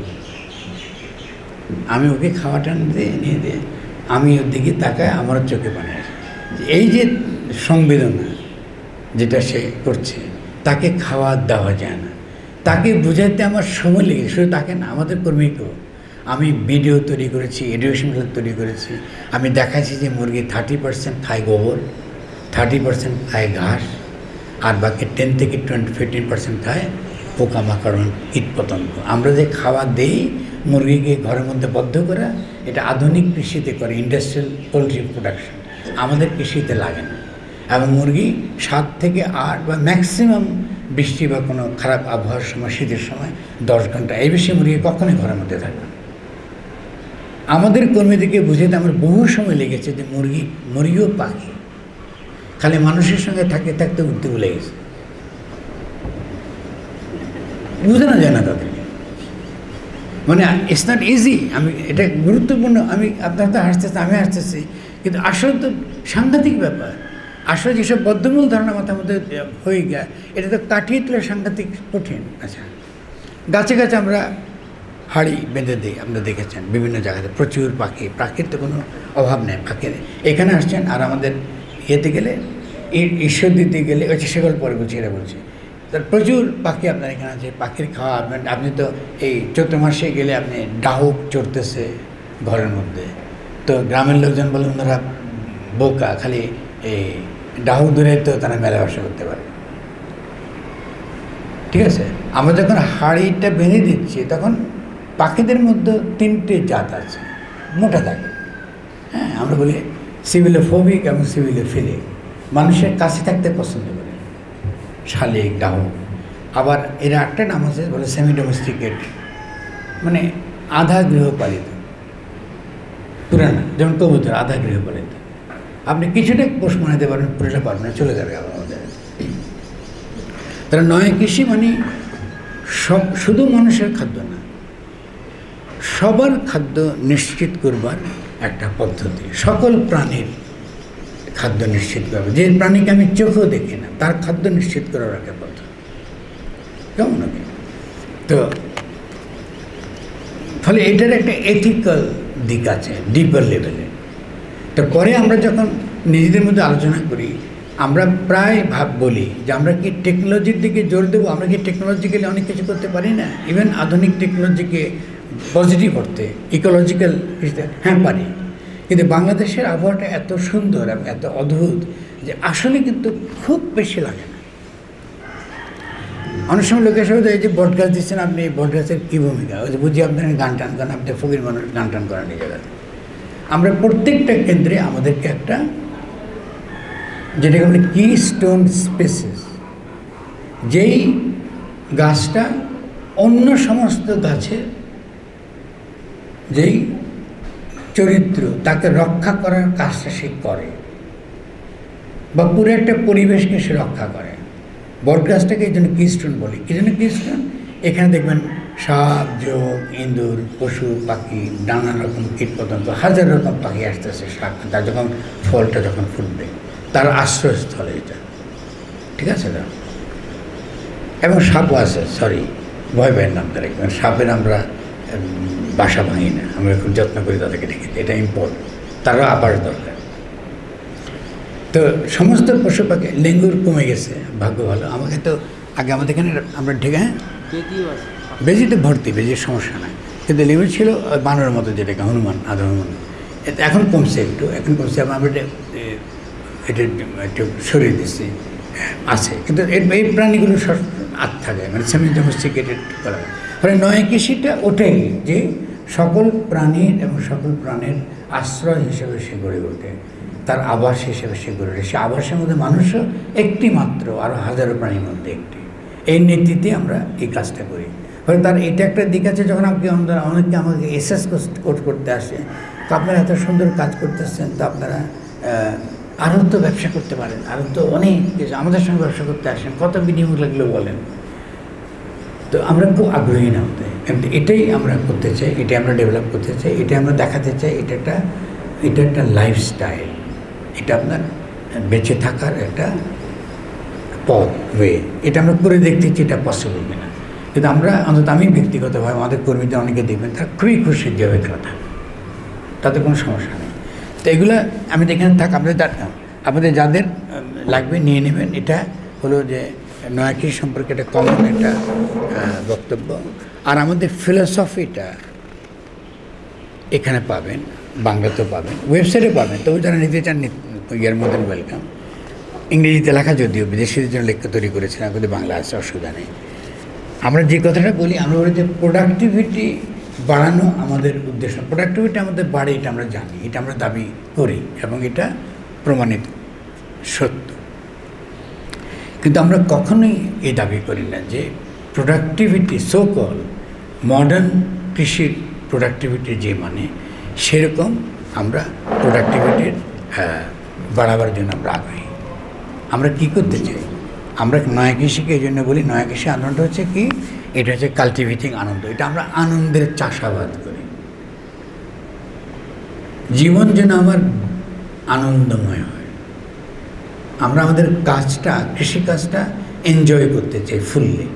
আমি ওকে খাওয়াটা দিয়ে নিয়ে দিয়ে আমি ওর দিকে তাকায়, আমারও চোখে পানি আসে। এই যে সংবেদনা যেটা সে করছে, তাকে খাওয়া দেওয়া যায় না, তাকে বোঝাতে আমার সময় লেগে, শুধু তাকে না, আমাদের কর্মীকেও। আমি ভিডিও তৈরি করেছি, এডুকেশন তৈরি করেছি, আমি দেখাচ্ছি যে মুরগি থার্টি পার্সেন্ট খায় গোবর, থার্টি পার্সেন্ট খায় ঘাস, আর বাকি টেন থেকে টোয়েন্টি ফিফটিন পার্সেন্ট খায় পোকামাকড়, কীট পতঙ্গ। আমরা যে খাওয়া দেই মুরগিকে ঘরের মধ্যে বদ্ধ করা, এটা আধুনিক কৃষিতে করে, ইন্ডাস্ট্রিয়াল পোলট্রি প্রোডাকশন, আমাদের কৃষিতে লাগে না। এবং মুরগি সাত থেকে আট বা ম্যাক্সিমাম বৃষ্টি বা কোনো খারাপ আবহাওয়ার সময়, শীতের সময় দশ ঘন্টা, এই বেশি মুরগি কখনোই ঘরের মধ্যে থাকে না। আমাদের কর্মীদেরকে বুঝাতে আমার বহু সময় লেগেছে যে মুরগি মুরগিও পাখি, খালি মানুষের সঙ্গে থাকতে থাকতে উঠতে ভুলে গেছে, বোঝানো যায় না তাদেরকে। মানে ইটস নট ইজি। আমি এটা গুরুত্বপূর্ণ, আমি আপনার তো হাসতেছি, আমি হাসতেছি, কিন্তু আসলে তো সাংঘাতিক ব্যাপার। আসলে যেসব বদ্ধমূল ধারণা মাথার মধ্যে হয়ে যায়, এটা তো কাটিয়ে তোলা সাংঘাতিক কঠিন। আচ্ছা, গাছে গাছে আমরা হাড়ি বেঁধে দিই, আপনারা দেখেছেন বিভিন্ন জায়গাতে প্রচুর পাখি, পাখির তো কোনো অভাব নেই পাখির। এখানে আসছেন আর আমাদের ইয়েতে গেলে, ঈশ্বর দিতে গেলে, ওই সেগুলো পরে বলছি, এরা বলছি, তার প্রচুর পাখি আপনার এখানে আছে। পাখির খাওয়া আপনার, আপনি তো এই চৈত্র মাসে গেলে আপনি ডাহুক চড়তেছে ঘরের মধ্যে, তো গ্রামের লোকজন বলে ওনারা বোকা, খালি এই ডাহুক দূরে তো তারা মেলা ব্যবসা করতে পারে। ঠিক আছে, আমরা যখন হাড়িটা বেঁধে দিচ্ছি তখন পাখিদের মধ্যে তিনটে জাত আছে, মোটা থাকে। হ্যাঁ, আমরা বলি সিভিলোফোবিক এবং সিভিলোফিলিক, মানুষের কাছে থাকতে পছন্দ করে, শালিক, ডাহুক। আবার এরা একটা নাম আছে বলে সেমি ডোমেস্টিকেট, মানে আধা গৃহপালিত, পুরানা, যেমন কবুতর আধা গৃহপালিত। আপনি কিছুটা পোষ মানাতে পারবেন, পুরোটা পারবেন না, চলে যাবে আবার আমাদের। তারা নয় কৃষি মানে সব, শুধু মানুষের খাদ্য না, সবার খাদ্য নিশ্চিত করবার একটা পদ্ধতি, সকল প্রাণীর খাদ্য নিশ্চিত করবে। যে প্রাণীকে আমি চোখেও দেখি না, তার খাদ্য নিশ্চিত করার একটা পদ্ধতি, কেমন হবে? তো ফলে এটার একটা এথিক্যাল দিক আছে ডিপার লেভেলে। তো পরে আমরা যখন নিজেদের মধ্যে আলোচনা করি, আমরা প্রায় ভাব বলি যে আমরা কি টেকনোলজির দিকে জোর দেবো, আমরা কি টেকনোলজিক্যালি অনেক কিছু করতে পারি না, ইভেন আধুনিক টেকনোলজিকে পজিটিভ করতে, ইকোলজিক্যাল, হ্যাঁ পারি। কিন্তু বাংলাদেশের আবহাওয়াটা এত সুন্দর এবং এত অদ্ভুত যে আসলে কিন্তু খুব বেশি লাগে না। অনেক সময় লোকের সাথে এই যে বট গাছ দিচ্ছেন আপনি, বট গাছের কী ভূমিকা, ওই যে বুঝি আপনার গান টান করেন, আপনি ফকির মানুষ গান টান করেন এই জায়গাতে। আমরা প্রত্যেকটা কেন্দ্রে আমাদেরকে একটা, যেটাকে বলে কি স্টোন স্পেসিস, যেই গাছটা অন্য সমস্ত গাছের যেই চরিত্র, তাকে রক্ষা করার কাজটা সে করে, বা পুরো একটা পরিবেশকে সে রক্ষা করে। বট গাছটাকে এই জন্য কিস্টোন বলি। এই জন্য কিস্টোন, এখানে দেখবেন সাপ, যোগ, ইঁদুর, পশু পাখি, নানা রকম কীটপতঙ্গ, হাজার রকম পাখি আসতেছে শাক, তার যখন ফলটা যখন ফুটবে, তার আশ্রয়স্থল এটা। ঠিক আছে না? এবং সাপও আছে, সরি ভয় ভয়ের নামটা রাখবেন, সাপের আমরা বাসা ভাঙি না, আমরা খুব যত্ন করি তাদেরকে ঢেকে, এটা ইম্পর্টেন্ট, তারও আবাস দরকার। তো সমস্ত পশু পাখি, লেঙ্গুর কমে গেছে, ভাগ্য ভালো। আমাকে তো আগে আমাদের এখানে আমরা ঢেকে হ্যাঁ বেজিতে ভর্তি, বেজির সমস্যা নাই, কিন্তু লিমিট ছিল বানরের মতো যেটাকে হনুমান আধ হনুমান। এখন কমছে একটু, এখন কমছে আমরা এটা এটা একটু সরিয়ে দিচ্ছি, আছে কিন্তু এই প্রাণীগুলো সব আত থাকে, মানে সেমি ডোমেস্টিকেটেড করা হয়। ফলে নয় কৃষিটা ওটাই যে সকল প্রাণীর এবং সকল প্রাণের আশ্রয় হিসেবে সে গড়ে ওঠে, তার আবাস হিসেবে সে গড়ে ওঠে। সে আবাসের মধ্যে মানুষও একটি মাত্র, আরও হাজারো প্রাণীর মধ্যে একটি। এই নীতিতে আমরা এই কাজটা করি। ফলে তার এটা একটা দিক আছে, যখন আপনি অনেকে আমাকে এসএস কোর্স করতে আসে, তো আপনারা এত সুন্দর কাজ করতেছেন, তো আপনারা আরও তো ব্যবসা করতে পারেন, আরও তো অনেক কিছু আমাদের সঙ্গে ব্যবসা করতে আসেন, কত বিনিয়োগ লাগলেও বলেন। তো আমরা খুব আগ্রহী না হতে, কিন্তু এটাই আমরা করতে চাই, এটাই আমরা ডেভেলপ করতে চাই, এটাই আমরা দেখাতে চাই। এটা একটা এটা একটা লাইফস্টাইল, এটা আপনার বেঁচে থাকার একটা পথ, ওয়ে। এটা আমরা করে দেখতে চাই এটা পসিবল কিনা। কিন্তু আমরা অন্তত আমি ব্যক্তিগতভাবে আমাদের কর্মীদের অনেকে দেখবেন তারা খুবই খুশি যেভাবে তারা থাকে, তাদের কোনো সমস্যা নেই। তো এগুলো আমি এখানে থাক, আপনাদের আপনাদের যাদের লাগবে নিয়ে নেবেন। এটা হলো যে নয়া কৃষি সম্পর্কে একটা কমন একটা বক্তব্য। আর আমাদের ফিলসফিটা এখানে পাবেন, বাংলাতেও পাবেন, ওয়েবসাইটে পাবেন। তবু যারা নিতে চান ইয়ার মধ্যে ওয়েলকাম। ইংরেজিতে লেখা, যদিও বিদেশিদের জন্য লেখা তৈরি করেছিলাম, কিন্তু বাংলা আছে, অসুবিধা নেই। আমরা যে কথাটা বলি, আমরা বলি যে প্রোডাক্টিভিটি বাড়ানো আমাদের উদ্দেশ্য। প্রোডাক্টিভিটি আমাদের বাড়ে, এটা আমরা জানি, এটা আমরা দাবি করি এবং এটা প্রমাণিত সত্য। কিন্তু আমরা কখনোই এই দাবি করি না যে প্রোডাক্টিভিটি, সো কল মডার্ন কৃষির প্রোডাক্টিভিটি যে মানে, সেরকম আমরা প্রোডাক্টিভিটির বাড়াবার জন্য আমরা আগ্রহী। আমরা কী করতে চাই? আমরা নয়া কৃষিকে এই জন্য বলি, নয়া কৃষি আনন্দ হচ্ছে কি, এটা হচ্ছে কালটিভেটিং আনন্দ। এটা আমরা আনন্দের চাষাবাদ করি। জীবন যেন আমার আনন্দময় হয়। আমরা আমাদের কাজটা, কৃষিকাজটা এনজয় করতে চাই, ফুললি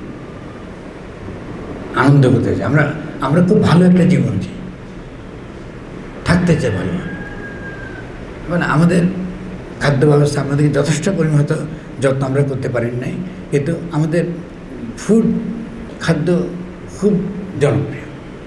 আনন্দ করতে চাই। আমরা আমরা খুব ভালো একটা জীবন চাই, থাকতে চাই ভালো। মানে আমাদের খাদ্য ব্যবস্থা আমাদেরকে যথেষ্ট পরিমাণ হয়তো যত্ন আমরা করতে পারি নাই, কিন্তু আমাদের ফুড খাদ্য খুব জনপ্রিয়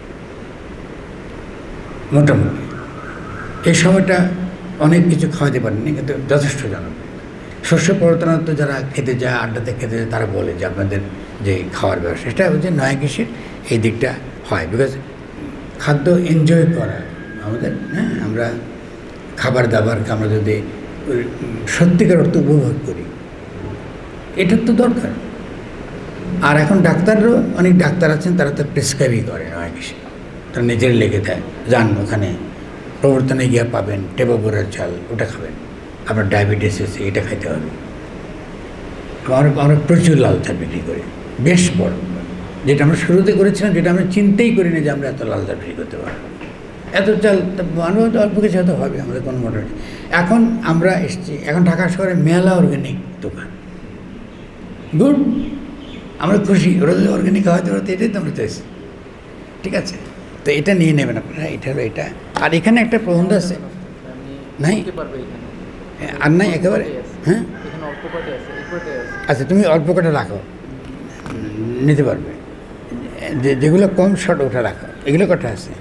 মোটামুটি। এই সময়টা অনেক কিছু খাওয়াতে পারেননি, কিন্তু যথেষ্ট জনপ্রিয়। শস্য পরতনাত্ম যারা খেতে যায়, আড্ডাতে খেতে যায়, তারা বলে যে আপনাদের যে খাওয়ার ব্যবস্থা, সেটা হচ্ছে নয়া কৃষির এই দিকটা হয়। বিকজ খাদ্য এনজয় করা আমাদের, হ্যাঁ, আমরা খাবার দাবারকে আমরা যদি সত্যিকার অর্থ উপভোগ করি, এটার তো দরকার। আর এখন ডাক্তাররাও, অনেক ডাক্তার আছেন, তারা তো প্রেসক্রাইবই করে নয়া কৃষি, তারা নিজের লেগে দেয়, যান ওখানে প্রবর্তনে গিয়ে পাবেন টেবাবোরার চাল, ওটা খাবেন। আপনার ডায়াবেটিস এসে এটা খাইতে হবে। আমরা আমরা প্রচুর লাল চা বিক্রি করি, বেশ বড়, যেটা আমরা শুরুতে করেছিলাম, যেটা আমরা চিন্তাই করি না যে আমরা এত লাল চা বিক্রি করতে পারবো। এত চাল মানুষ অল্প কিছু হয়তো হবে, আমাদের কোনো মোটর নেই। এখন আমরা এসেছি, এখন ঢাকা শহরে মেলা অর্গ্যানিক দোকান, গুড, আমরা খুশি। ওরা যদি অর্গ্যানিক খাওয়াতে পারতো, এটাই তো আমরা চাইছি। ঠিক আছে, তো এটা নিয়ে নেবেন আপনারা। এটা হলো এটা। আর এখানে একটা প্রবন্ধ আছে, নাই আর নাই একেবারে, হ্যাঁ, আচ্ছা তুমি অল্প কটা রাখো, নিতে পারবে। যে যেগুলো কম শর্ট ওটা রাখো। এগুলো কটা আছে?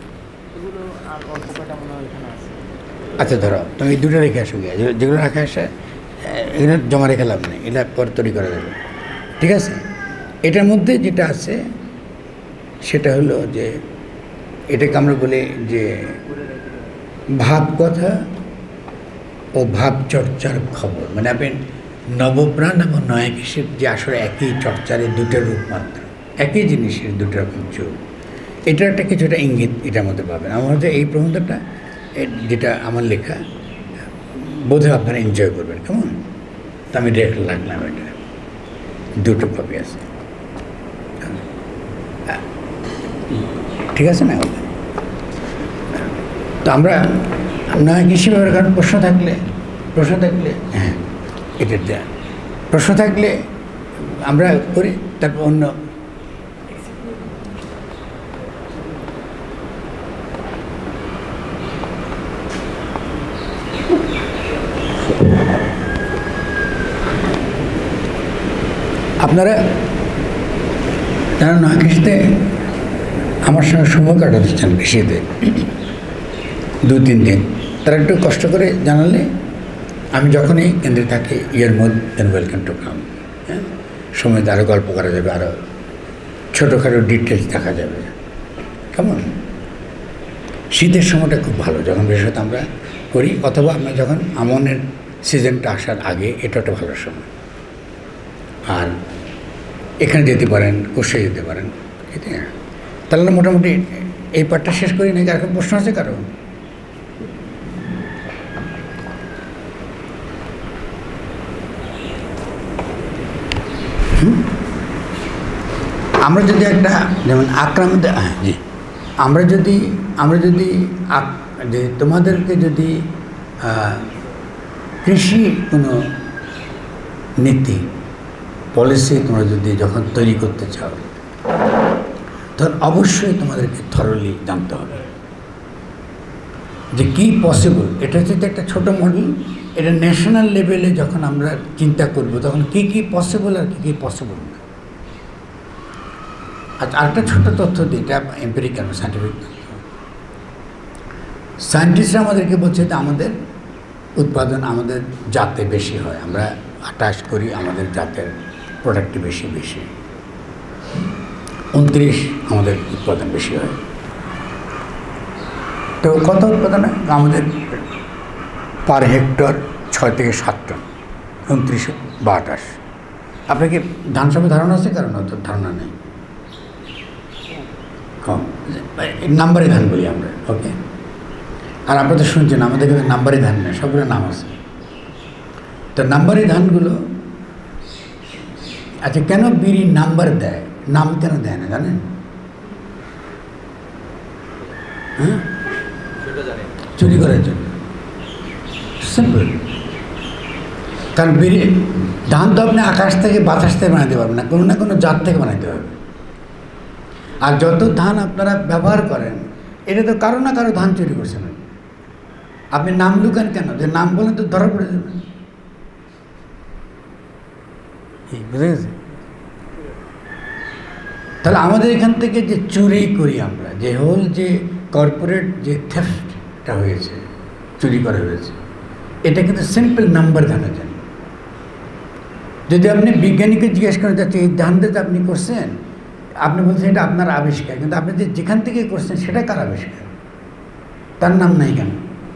আচ্ছা ধরো তুমি দুটো রেখে আসো গিয়ে, যেগুলো রাখা আসে এগুলো জমা রেখে লাভ নেই, এটা পরে তৈরি করা যাবে। ঠিক আছে, এটার মধ্যে যেটা আছে সেটা হলো যে এটাকে আমরা বলি যে ভাব কথা ও ভাব চর্চার খবর। মানে আপনি নবপ্রাণ এবং নয়া কৃষির যে আসলে একই চর্চারের দুটো রূপ মাত্র, একই জিনিসের দুটো রকম চোখ, এটার একটা কিছুটা ইঙ্গিত এটার মধ্যে পাবেন। আমার হচ্ছে এই প্রবন্ধটা, যেটা আমার লেখা, বোধহয় আপনারা এনজয় করবেন। কেমন? তো আমি রেখ লাগলাম, এটা দুটো কপি আছে, ঠিক আছে না? তো আমরা নয়া কৃষি ব্যবহার, কারণ প্রশ্ন থাকলে প্রশ্ন থাকলে হ্যাঁ এটা দেয়, প্রশ্ন থাকলে আমরা করি। তারপর অন্য আপনারা তারা নোয়াখালীতে আমার সঙ্গে সময় কাটাতে চান বেশিতে দু তিন দিন, তারা একটু কষ্ট করে জানালে আমি যখনই কেন্দ্রে থাকি ইয়ার মোর দেন ওয়েলকাম টু কাম। হ্যাঁ, সময় আরও গল্প করা যাবে, আরও ছোটোখাটো ডিটেলস দেখা যাবে। কেমন শীতের সময়টা খুব ভালো, যখন বিশেষত আমরা করি, অথবা আমরা যখন আমনের সিজনটা আসার আগে, এটা একটা ভালো সময়। আর এখানে যেতে পারেন, কোষে যেতে পারেন, ঠিক আছে? তাহলে মোটামুটি এই পার্টটা শেষ করি নাকি? আর কোনো প্রশ্ন আছে কারো? আমরা যদি একটা যেমন আক্রান্ত, হ্যাঁ জি, আমরা যদি আমরা যদি যে তোমাদেরকে যদি কৃষি কোনো নীতি পলিসি তোমরা যদি যখন তৈরি করতে চাও, তখন অবশ্যই তোমাদেরকে থরলি জানতে হবে যে কী পসিবল। এটা হচ্ছে একটা ছোটো মডেল, এটা ন্যাশনাল লেভেলে যখন আমরা চিন্তা করব তখন কী কী পসিবল আর কী কী পসিবল না। আচ্ছা, আরেকটা ছোটো তথ্য দিই, এটা এম্পিরিক্যাল সায়েন্টিফিক তথ্য। সায়েন্টিস্টরা আমাদেরকে বলছে যে আমাদের উৎপাদন আমাদের জাতে বেশি হয়, আমরা আটাশ করি, আমাদের জাতের প্রোডাক্টটি বেশি বেশি উনত্রিশ আমাদের উৎপাদন বেশি হয়। তো কত উৎপাদন হয়? আমাদের পার হেক্টর ছয় থেকে সাত টন, উনত্রিশ বা আটাশ। আপনার কি ধান সবে ধারণা আছে? কারণ অত ধারণা নেই, কম নাম্বারে ধান বলি আমরা, ওকে। আর আপনাদের শুনছেন আমাদের কিন্তু নাম্বারি ধান নেই, সবগুলো নাম আছে। তো নাম্বারি ধানগুলো, আচ্ছা কেন বিড়ি নাম্বার দেয়, নাম কেন দেয় না জানেন? হ্যাঁ, চুরি করার জন্য, সিম্পল। কারণ বিড়ি ধান তো আপনি আকাশ থেকে বাতাস থেকে বানাতে পারবেন না, কোনো না কোনো জাত থেকে বানাতে হবে। আর যত ধান আপনারা ব্যবহার করেন, এটা তো কারো না কারো ধান চুরি করছেন। আপনি নাম লুকান কেন? যে নাম বলেন তো ধরা পড়ে যাবেন, বুঝে গেছে? তাহলে আমাদের এখান থেকে যে চুরি করি আমরা, যে হোল যে কর্পোরেট যে থেফটটা হয়েছে, চুরি করা হয়েছে, এটা কিন্তু সিম্পল নাম্বার ধানের জন্য। যদি আপনি বিজ্ঞানীকে জিজ্ঞেস করেন যাচ্ছে এই ধানটা যে আপনি করছেন, আপনি বলছেন এটা আপনার আবিষ্কার, কিন্তু আপনি যে যেখান থেকে করছেন সেটা কার আবিষ্কার? তার নাম নাই কেন?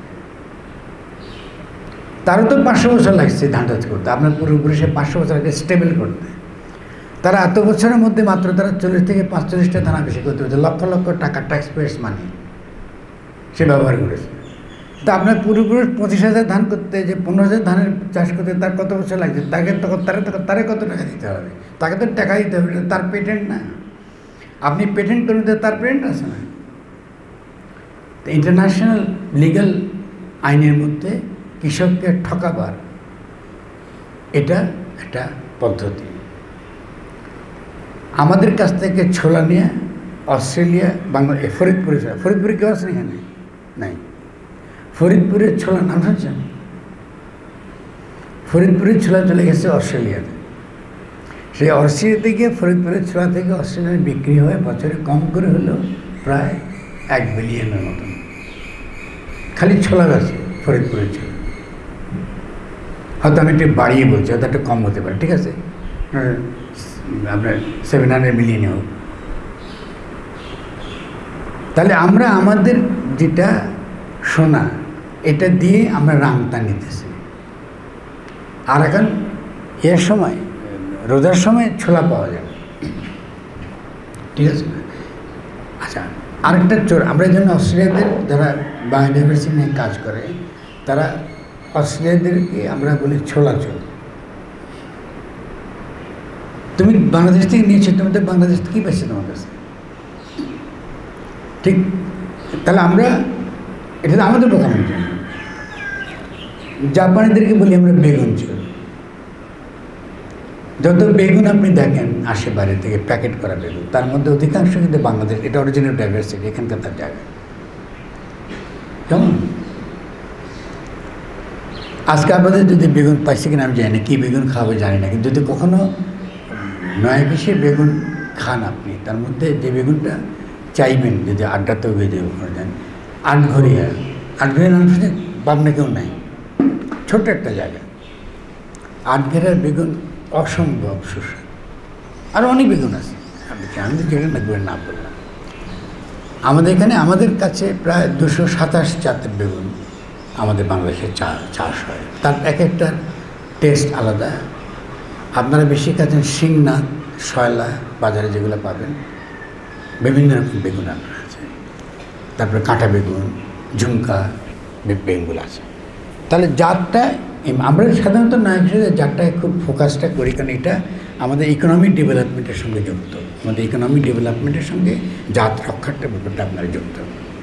তারও তো পাঁচশো বছর লাগছে ধানটা করতে, আপনার পুরোপুরি সে পাঁচশো বছর আগে স্টেবল করতে। তারা এত বছরের মধ্যে মাত্র তারা চল্লিশ থেকে পাঁচচল্লিশটা ধান আবিষ্কার করতে হচ্ছে, লক্ষ লক্ষ টাকা ট্যাক্স পেয়ার্স মানি সে ব্যবহার করেছে। তো আপনার পুরোপুরি পঁচিশ হাজার ধান করতে, যে পনেরো হাজার ধানের চাষ করতে তার কত বছর লাগছে? তাকে তখন তারা তারে কত টাকা দিতে হবে? তাকে তো টাকা দিতে হবে, তার পেটেন্ট না। আপনি পেটেন্ট করুন, তার পেটেন্ট আছে না। তো ইন্টারন্যাশনাল লিগ্যাল আইনের মধ্যে কৃষককে ঠকাবার এটা একটা পদ্ধতি। আমাদের কাছ থেকে ছোলা নিয়ে অস্ট্রেলিয়া, বাংলা, ফরিদপুরে, ফরিদপুরে কেউ আছেন এখানে? নাই। ফরিদপুরের ছোলা নাম শুনছেন? ফরিদপুরের ছোলা চলে গেছে অস্ট্রেলিয়াতে। সেই অস্ট্রেলিয়াতে গিয়ে ফরিদপুরের ছোলা থেকে অস্ট্রেলিয়ায় বিক্রি হয় বছরে কম করে হলেও প্রায় এক বিলিয়নের মতন, খালি ছোলা গাছে ফরিদপুরের ছোলা। হয়তো আমি একটু বাড়িয়ে বলছি, হয়তো একটু কম হতে পারে, ঠিক আছে, আপনার সেভেন হান্ড্রেড মিলিয়নে হোক। তাহলে আমরা আমাদের যেটা সোনা, এটা দিয়ে আমরা রাংতা নিতেছি। আর এখন এর সময়, রোজার সময় ছোলা পাওয়া যাবে, ঠিক আছে। আচ্ছা, আরেকটা চোর, আমরা যেন অস্ট্রেলিয়াদের যারা বায়োডাইভার্সিটি নিয়ে কাজ করে, তারা অস্ট্রেলিয়াদেরকে আমরা বলি ছোলা চোর। তুমি বাংলাদেশ থেকে নিয়েছো, তুমি তো বাংলাদেশ থেকেই পাইছো তোমার কাছে, ঠিক? তাহলে আমরা এটা তো আমাদের বোকানোর জন্য। জাপানিদেরকে বলি আমরা বেগুন চোর। যত বেগুন আপনি দেখেন আসে বাইরে থেকে প্যাকেট করা বেগুন, তার মধ্যে অধিকাংশ কিন্তু বাংলাদেশ, এটা অরিজিনাল ডাইভার্সিটি, এখানকার তার জায়গা। কেমন? আজকে আপনাদের যদি বেগুন পাইছে কিনা আমি জানি না, কী বেগুন খাবো জানি না, কিন্তু যদি কখনো নয় পিসে বেগুন খান আপনি, তার মধ্যে যে বেগুনটা চাইবেন যদি আড্ডাতেও বেঁধে দেন আটঘরিয়া আটঘরিয়া নাম শুনে পাবনা কেউ নাই, ছোট্ট একটা জায়গা। আটঘেরার বেগুন অসম্ভব সুস্বাদু। আরও অনেক বেগুন আছে, আমি আমি তো যেগুলো বেগুন না বললাম। আমাদের এখানে আমাদের কাছে প্রায় দুশো সাতাশ জাতের বেগুন আমাদের বাংলাদেশে চা চাষ হয়। তার এক একটা টেস্ট আলাদা। আপনারা বেশি কাছেন শিংনাথ, শয়লা, বাজারে যেগুলো পাবেন বিভিন্ন রকম বেগুন আপনার আছে। তারপরে কাঁটা বেগুন, ঝুমকা বেগুনগুলো আছে। তাহলে জাতটা আমরা সাধারণত না হিসেবে জাতটায় খুব ফোকাসটা করি, কারণ এটা আমাদের ইকোনমিক ডেভেলপমেন্টের সঙ্গে যুক্ত। আমাদের ইকোনমিক ডেভেলপমেন্টের সঙ্গে জাত রক্ষারটা ব্যাপারটা আপনারা যুক্ত।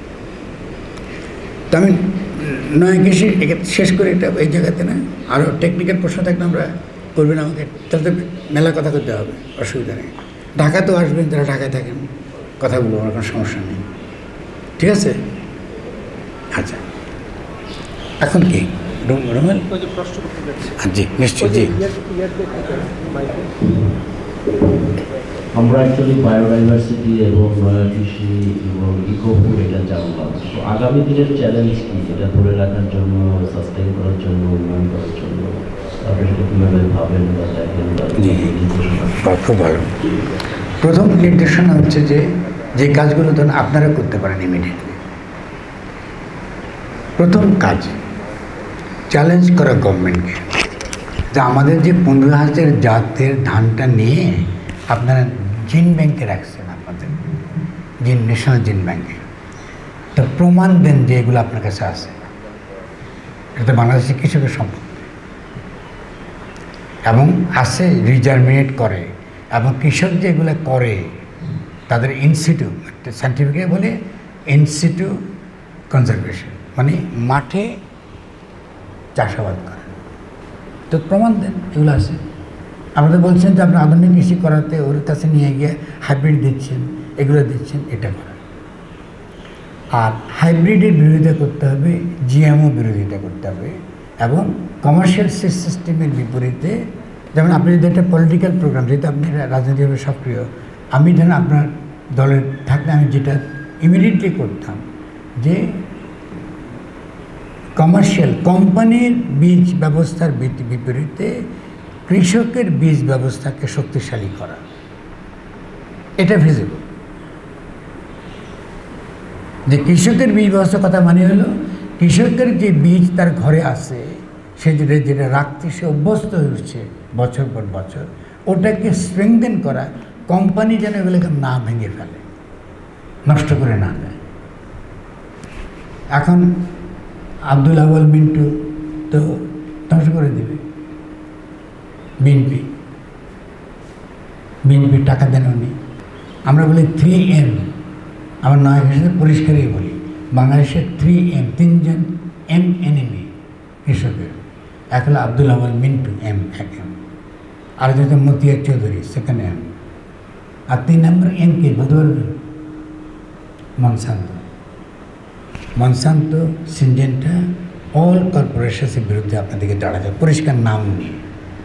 তো আমি নয় কৃষি শেষ করে এটা এই জায়গাতে না, আরও টেকনিক্যাল প্রশ্ন থাকলে আমরা করবেন আমাকে, তাহলে তো মেলা কথা করতে হবে, অসুবিধা নেই। ঢাকাতেও আসবেন, যারা ঢাকায় থাকেন কথা বলবো, আমার কোনো সমস্যা নেই, ঠিক আছে? আচ্ছা, এখন কি রুমেল? জি নিশ্চয়, জি। আমরা অ্যাকচুয়ালি বায়োডাইভার্সিটি এবং কৃষি এবং ইকোফুড এটা জানলাম। তো আগামী দিনের চ্যালেঞ্জ কি, এটা ধরে রাখার জন্য, সাস্টেইন করার জন্য, উন্নয়ন করার জন্য আপনি সেটা কীভাবে ভাবেন বা দেখেন? খুব ভালো। প্রথম নির্দেশনা হচ্ছে যে যে কাজগুলো ধরুন আপনারা করতে পারেন ইমিডিয়েটলি। প্রথম কাজ চ্যালেঞ্জ করা গভর্নমেন্টকে, যে আমাদের যে পনেরো হাজার জাতের ধানটা নিয়ে আপনারা জিন ব্যাংকে রাখছেন, আপনাদের জিন ন্যাশনাল জিন ব্যাংকে, তো প্রমাণ দেন যে এগুলো আপনার কাছে আছে। এটা বাংলাদেশের কৃষকের সম্পদ এবং আছে, রিজার্মিনেট করে, এবং কৃষক যেগুলো করে তাদের ইনসিটু, সায়েন্টিফিকে বলে ইনসিটু কনজারভেশন, মানে মাঠে চাষাবাদ করে, তো প্রমাণ দেন এগুলো আছে। আমাদের বলছেন যে আপনি আধুনিক কৃষি করাতে ওর কাছে নিয়ে গিয়ে হাইব্রিড দিচ্ছেন, এগুলো দিচ্ছেন, এটা করেন। আর হাইব্রিডের বিরোধিতা করতে হবে, জিএমও বিরোধিতা করতে হবে, এবং কমার্শিয়াল সিস্টেমের বিপরীতে, যেমন আপনি যদি একটা পলিটিক্যাল প্রোগ্রাম, যেহেতু আপনি রাজনৈতিকভাবে সক্রিয়, আমি যেন আপনার দলের থাকলে আমি যেটা ইমিডিয়েটলি করতাম, যে কমার্শিয়াল কোম্পানির বীজ ব্যবস্থার বিপরীতে কৃষকের বীজ ব্যবস্থাকে শক্তিশালী করা, এটা ভিজিবল। যে কৃষকের বীজ ব্যবস্থার কথা মানে হলো কৃষকের যে বীজ তার ঘরে আছে, সে যেটা যেটা রাখতে সে অভ্যস্ত হচ্ছে বছর পর বছর, ওটাকে স্ট্রেংথেন করা, কোম্পানি যেন এগুলোকে না ভেঙে ফেলে, নষ্ট করে না দেয়। এখন আব্দুল আওয়াল মিন্টু তো ধ্বংস করে দেবে বিএনপি, বিএনপি টাকা দেন উনি। আমরা বলি থ্রি এম, আমার নয় ভাষাতে পরিষ্কারই বলি, বাংলাদেশের থ্রি এম, তিনজন এম এনিমি কৃষকের। এক হলো আব্দুল আওয়াল মিন্টু, এম এক এম, আর যেহেতু মতিয়ার চৌধুরী সেকেন্ড এম, আর তিন নম্বর এম কে বলতে পারবেন? মনসান্ত। মনসান্ত, সিনজেন্টা, অল কর্পোরেশনের বিরুদ্ধে আপনাদেরকে দাঁড়াতে পরিষ্কার নাম নিয়ে।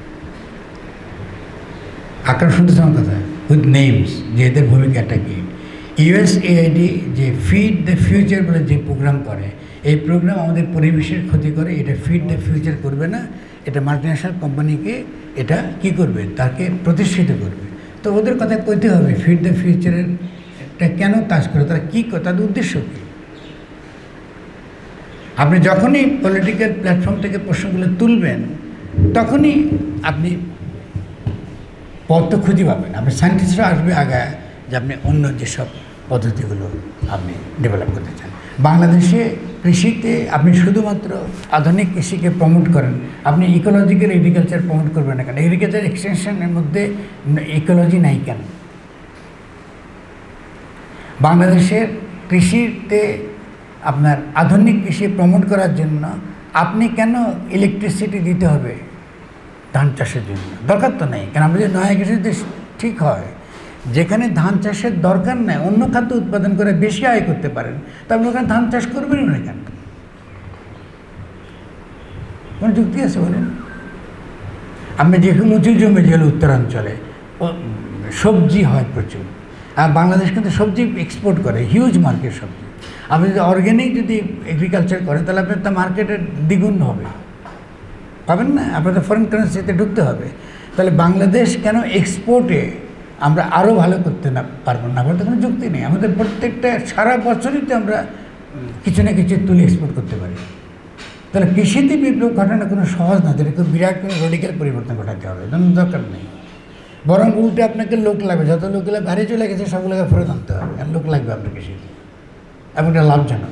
আপনারা শুনতেছেন আমার কথা উইথ নেমস, যে এদের ভূমিকাটা কি। ইউএসএআইডি যে ফিড দ্য ফিউচার বলে যে প্রোগ্রাম করে, এই প্রোগ্রাম আমাদের পরিবেশের ক্ষতি করে, এটা ফিড দ্য ফিউচার করবে না, এটা মাল্টিন্যাশনাল কোম্পানিকে এটা কি করবে, তাকে প্রতিষ্ঠিত করবে। তো ওদের কথা কইতে হবে, ফিড দ্য ফিউচারের এটা কেন কাজ করে, তারা কী করে, তাদের উদ্দেশ্য কী। আপনি যখনই পলিটিক্যাল প্ল্যাটফর্ম থেকে প্রশ্নগুলো তুলবেন, তখনই আপনি পথ তো খুঁজে পাবেন। আপনি সায়েন্টিস্টরা আসবে আগে, যে আপনি অন্য যেসব পদ্ধতিগুলো আপনি ডেভেলপ করতে চান। বাংলাদেশে কৃষিতে আপনি শুধুমাত্র আধুনিক কৃষিকে প্রমোট করেন, আপনি ইকোলজিক্যাল এগ্রিকালচার প্রমোট করবেন না কেন? এগ্রিকালচার এক্সটেনশনের মধ্যে ইকোলজি নাই কেন? বাংলাদেশের কৃষিতে আপনার আধুনিক কৃষি প্রমোট করার জন্য আপনি কেন ইলেকট্রিসিটি দিতে হবে ধান চাষের জন্য? দরকার তো নেই। কারণ আমরা যদি নয়া কৃষি যদি ঠিক হয়, যেখানে ধান চাষের দরকার নেই, অন্য খাদ্য উৎপাদন করে বেশি আয় করতে পারেন, তারপর ওখানে ধান চাষ করবেন না কেন? কোনো যুক্তি আছে বলেন? আপনি যেখানে উঁচু জমি যেগুলো উত্তরাঞ্চলে সবজি হয় প্রচুর, আর বাংলাদেশ কিন্তু সবজি এক্সপোর্ট করে, হিউজ মার্কেট সবজি। আপনি যদি অর্গ্যানিক যদি এগ্রিকালচার করেন তাহলে আপনার তো মার্কেটের দ্বিগুণ হবে, পাবেন না? আপনার তো ফরেন কারেন্সিতে ঢুকতে হবে। তাহলে বাংলাদেশ কেন এক্সপোর্টে আমরা আরও ভালো করতে না পারবো না? আমাদের কোনো যুক্তি নেই। আমাদের প্রত্যেকটা সারা বছরই তো আমরা কিছু না কিছু তুলে এক্সপোর্ট করতে পারি। তাহলে কৃষিতে বিপ্লব ঘটানো কোনো সহজ না, যেটা খুব বিরাট কোনো রেডিক্যাল পরিবর্তন ঘটাতে হবে, কোনো দরকার নেই। বরং উল্টে আপনাকে লোক লাগবে, যত লোকগুলো বাইরে চলে গেছে সবগুলোকে ফেরত আনতে হবে, আর লোক লাগবে আপনার কৃষিতে, এবং এটা লাভজনক।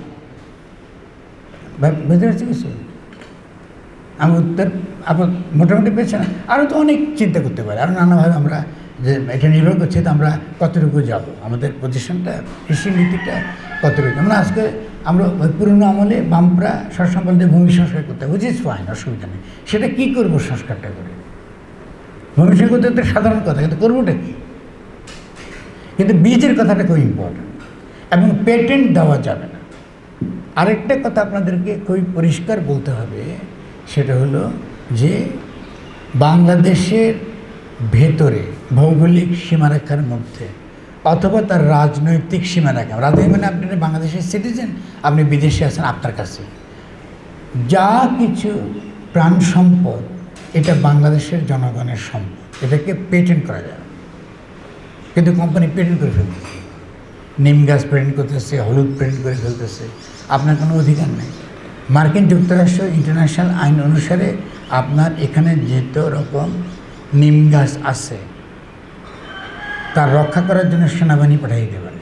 বুঝতে পারছি কিছু? আমি উত্তর আপনার মোটামুটি পেয়েছেন। আরও তো অনেক চিন্তা করতে পারে, আরও নানাভাবে আমরা যে এটা নির্ভর করছে তো আমরা কতটুকু যাব, আমাদের পজিশনটা, কৃষি নীতিটা কতটুকু। আমরা আজকে আমরা ওই পুরনো আমলে বামপ্রা সরসম্পদ দিয়ে ভূমি সংস্কার করতে হবে, উইচ ইজ ফাইন, অসুবিধা নেই। সেটা কী করবো সংস্কারটা করে? ভূমি সংস্কার করতে তো সাধারণ কথা, কিন্তু করবোটা কী? কিন্তু বীজের কথাটা খুব ইম্পর্টেন্ট, এবং পেটেন্ট দেওয়া যাবে না। আরেকটা কথা আপনাদেরকে খুবই পরিষ্কার বলতে হবে, সেটা হলো যে বাংলাদেশের ভেতরে ভৌগোলিক সীমারেখার মধ্যে অথবা তার রাজনৈতিক সীমারেখা, রাজনৈতিক মানে আপনি বাংলাদেশের সিটিজেন, আপনি বিদেশে আছেন, আপনার কাছে যা কিছু প্রাণ সম্পদ এটা বাংলাদেশের জনগণের সম্পদ, এটাকে পেটেন্ট করা যায়। কিন্তু কোম্পানি পেটেন্ট করে ফেলতেছে, নিম গাছ পেটেন্ট করতেছে, হলুদ পেটেন্ট করে ফেলতেছে, আপনার কোনো অধিকার নেই। মার্কিন যুক্তরাষ্ট্র ইন্টারন্যাশনাল আইন অনুসারে আপনার এখানে যেত রকম নিম গাছ আছে তার রক্ষা করার জন্য সেনাবাহিনী পাঠিয়ে দিতে পারে,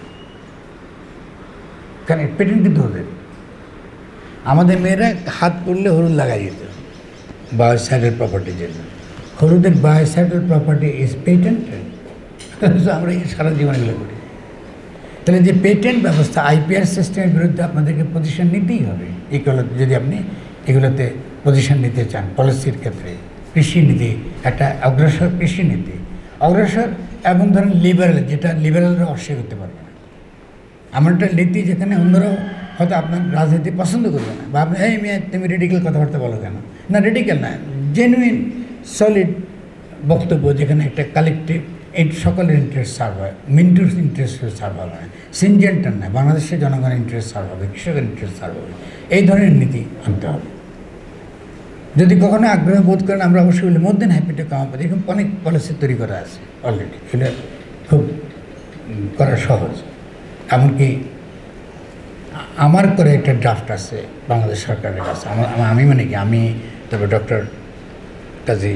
কারণ পেটেন্ট কিন্তু ওদের। আমাদের মেয়েরা হাত পড়লে হলুদ লাগাই দিত বায়োসাইডাল প্রপার্টির জন্য। হলুদের বায়োসাইডাল প্রপার্টি ইজ পেটেন্টেড, আমরা সারা জীবন এগুলো করি। তাহলে যে পেটেন্ট ব্যবস্থা, আইপিআর সিস্টেমের বিরুদ্ধে আপনাদেরকে পজিশন নিতেই হবে এগুলো, যদি আপনি এগুলোতে পজিশন নিতে চান। পলিসির ক্ষেত্রে কৃষি নীতি একটা অগ্রসর, কৃষি নীতি অগ্রসর, এবং ধরেন লিবারেল, যেটা লিবারেলরা অস্বীকার করতে পারবে না। আমার একটা নীতি যেখানে অন্যরাও হয়তো আপনার রাজনীতি পছন্দ করবে না, বা আপনি এই মেয়ে তুমি রেডিক্যাল কথাবার্তা বলো কেন? না, রেডিক্যাল না, জেনুইন সলিড বক্তব্য, যেখানে একটা কালেকটিভ এই সকলের ইন্টারেস্ট সার্ভ হয়, মিন্টুর ইন্টারেস্ট সার্ভ হয়, সিনজেন্টার নয়, বাংলাদেশের জনগণের ইন্টারেস্ট সার্ভ হবে, কৃষকের ইন্টারেস্ট সার্ভ হবে। এই ধরনের নীতি আনতে হবে। যদি কখনো আগ্রহ বোধ করেন, আমরা অবশ্যই বলি more than happy to come up, এরকম অনেক পলিসি তৈরি করা আছে অলরেডি, এগুলো খুব করা সহজ। এমনকি আমার করে একটা ড্রাফট আছে বাংলাদেশ সরকারের কাছে, আমার আমি মানে কি আমি তারপর ডক্টর কাজী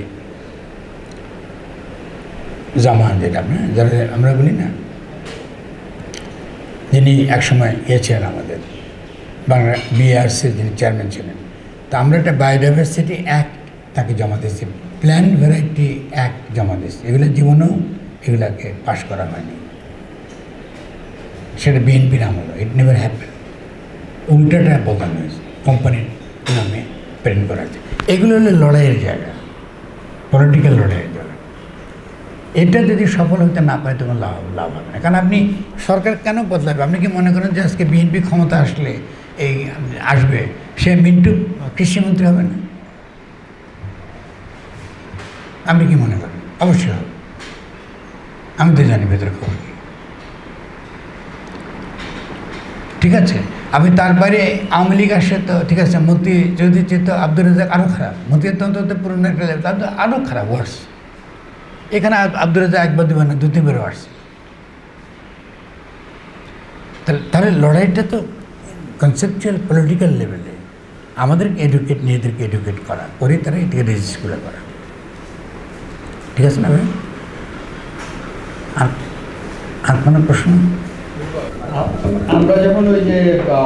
জামান, যেটা আমরা যারা আমরা বলি না, যিনি একসময় ইয়ে ছিলেন আমাদের বাংলা বিআরসি, যিনি চেয়ারম্যান ছিলেন, তা আমরা একটা বায়োডাইভার্সিটি অ্যাক্ট তাকে জমা দিয়েছি, প্ল্যান্ট ভ্যারাইটি অ্যাক্ট জমা দিয়েছি। এগুলো জীবনেও এগুলাকে পাশ করা হয়নি, সেটা বিএনপির আমল, ইট নেভার হ্যাপেন। উল্টাটা বোঝানো হয়েছে, কোম্পানির নামে প্রেরণ করা আছে। এগুলো হলো লড়াইয়ের জায়গা, পলিটিক্যাল লড়াইয়ের জায়গা। এটা যদি সফল হতে না পারে তখন লাভ লাভ হবে না। কারণ আপনি সরকার কেন বদলাবে? আপনি কি মনে করেন যে আজকে বিএনপি ক্ষমতা আসলে এই আসবে সে মিন্টু কৃষিমন্ত্রী হবে না? আপনি কি মনে করেন? অবশ্যই হবে। আমি তো জানি ভেতরে খবর কি। ঠিক আছে, আমি তার বাইরে আওয়ামী লীগ আসে তো ঠিক আছে, মতি যদি চিত্ত আব্দুল রাজাক আরও খারাপ, মতির তন্ত্র পুরনো একটা আরও খারাপ, ওয়ার্স। এখানে আব্দুল রাজা একবার দুবার না, দু তিনবারও আসছে। তাহলে তাহলে লড়াইটা তো কনসেপচুয়াল পলিটিক্যাল লেভেলে আমাদেরকে এডুকেট, নিজেদেরকে এডুকেট করা, করে তারা এটাকে রেজিস্ট্রি করা। ঠিক আছে না ভাই? আর আর কোনো প্রশ্ন? আমরা যখন ওই যে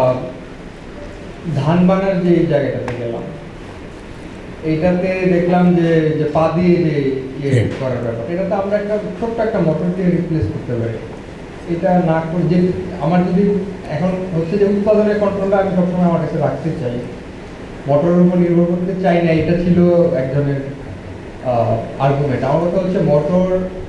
ধান বানার যে জায়গাটাতে গেলাম, এইটাতে দেখলাম যে যে পা দিয়ে যে ইয়ে করার ব্যাপার, এটাতে আমরা একটা ছোট্ট একটা মোটর দিয়ে রিপ্লেস করতে পারি। এটা না করে যে আমার যদি এখন হচ্ছে যে উৎপাদনের কন্ট্রোলটা আমি সবসময় আমার কাছে রাখতে চাই, মোটরের উপর নির্ভর করতে চাই না, এটা ছিল একজনের আর্গুমেন্ট। আমার কথা হচ্ছে মোটর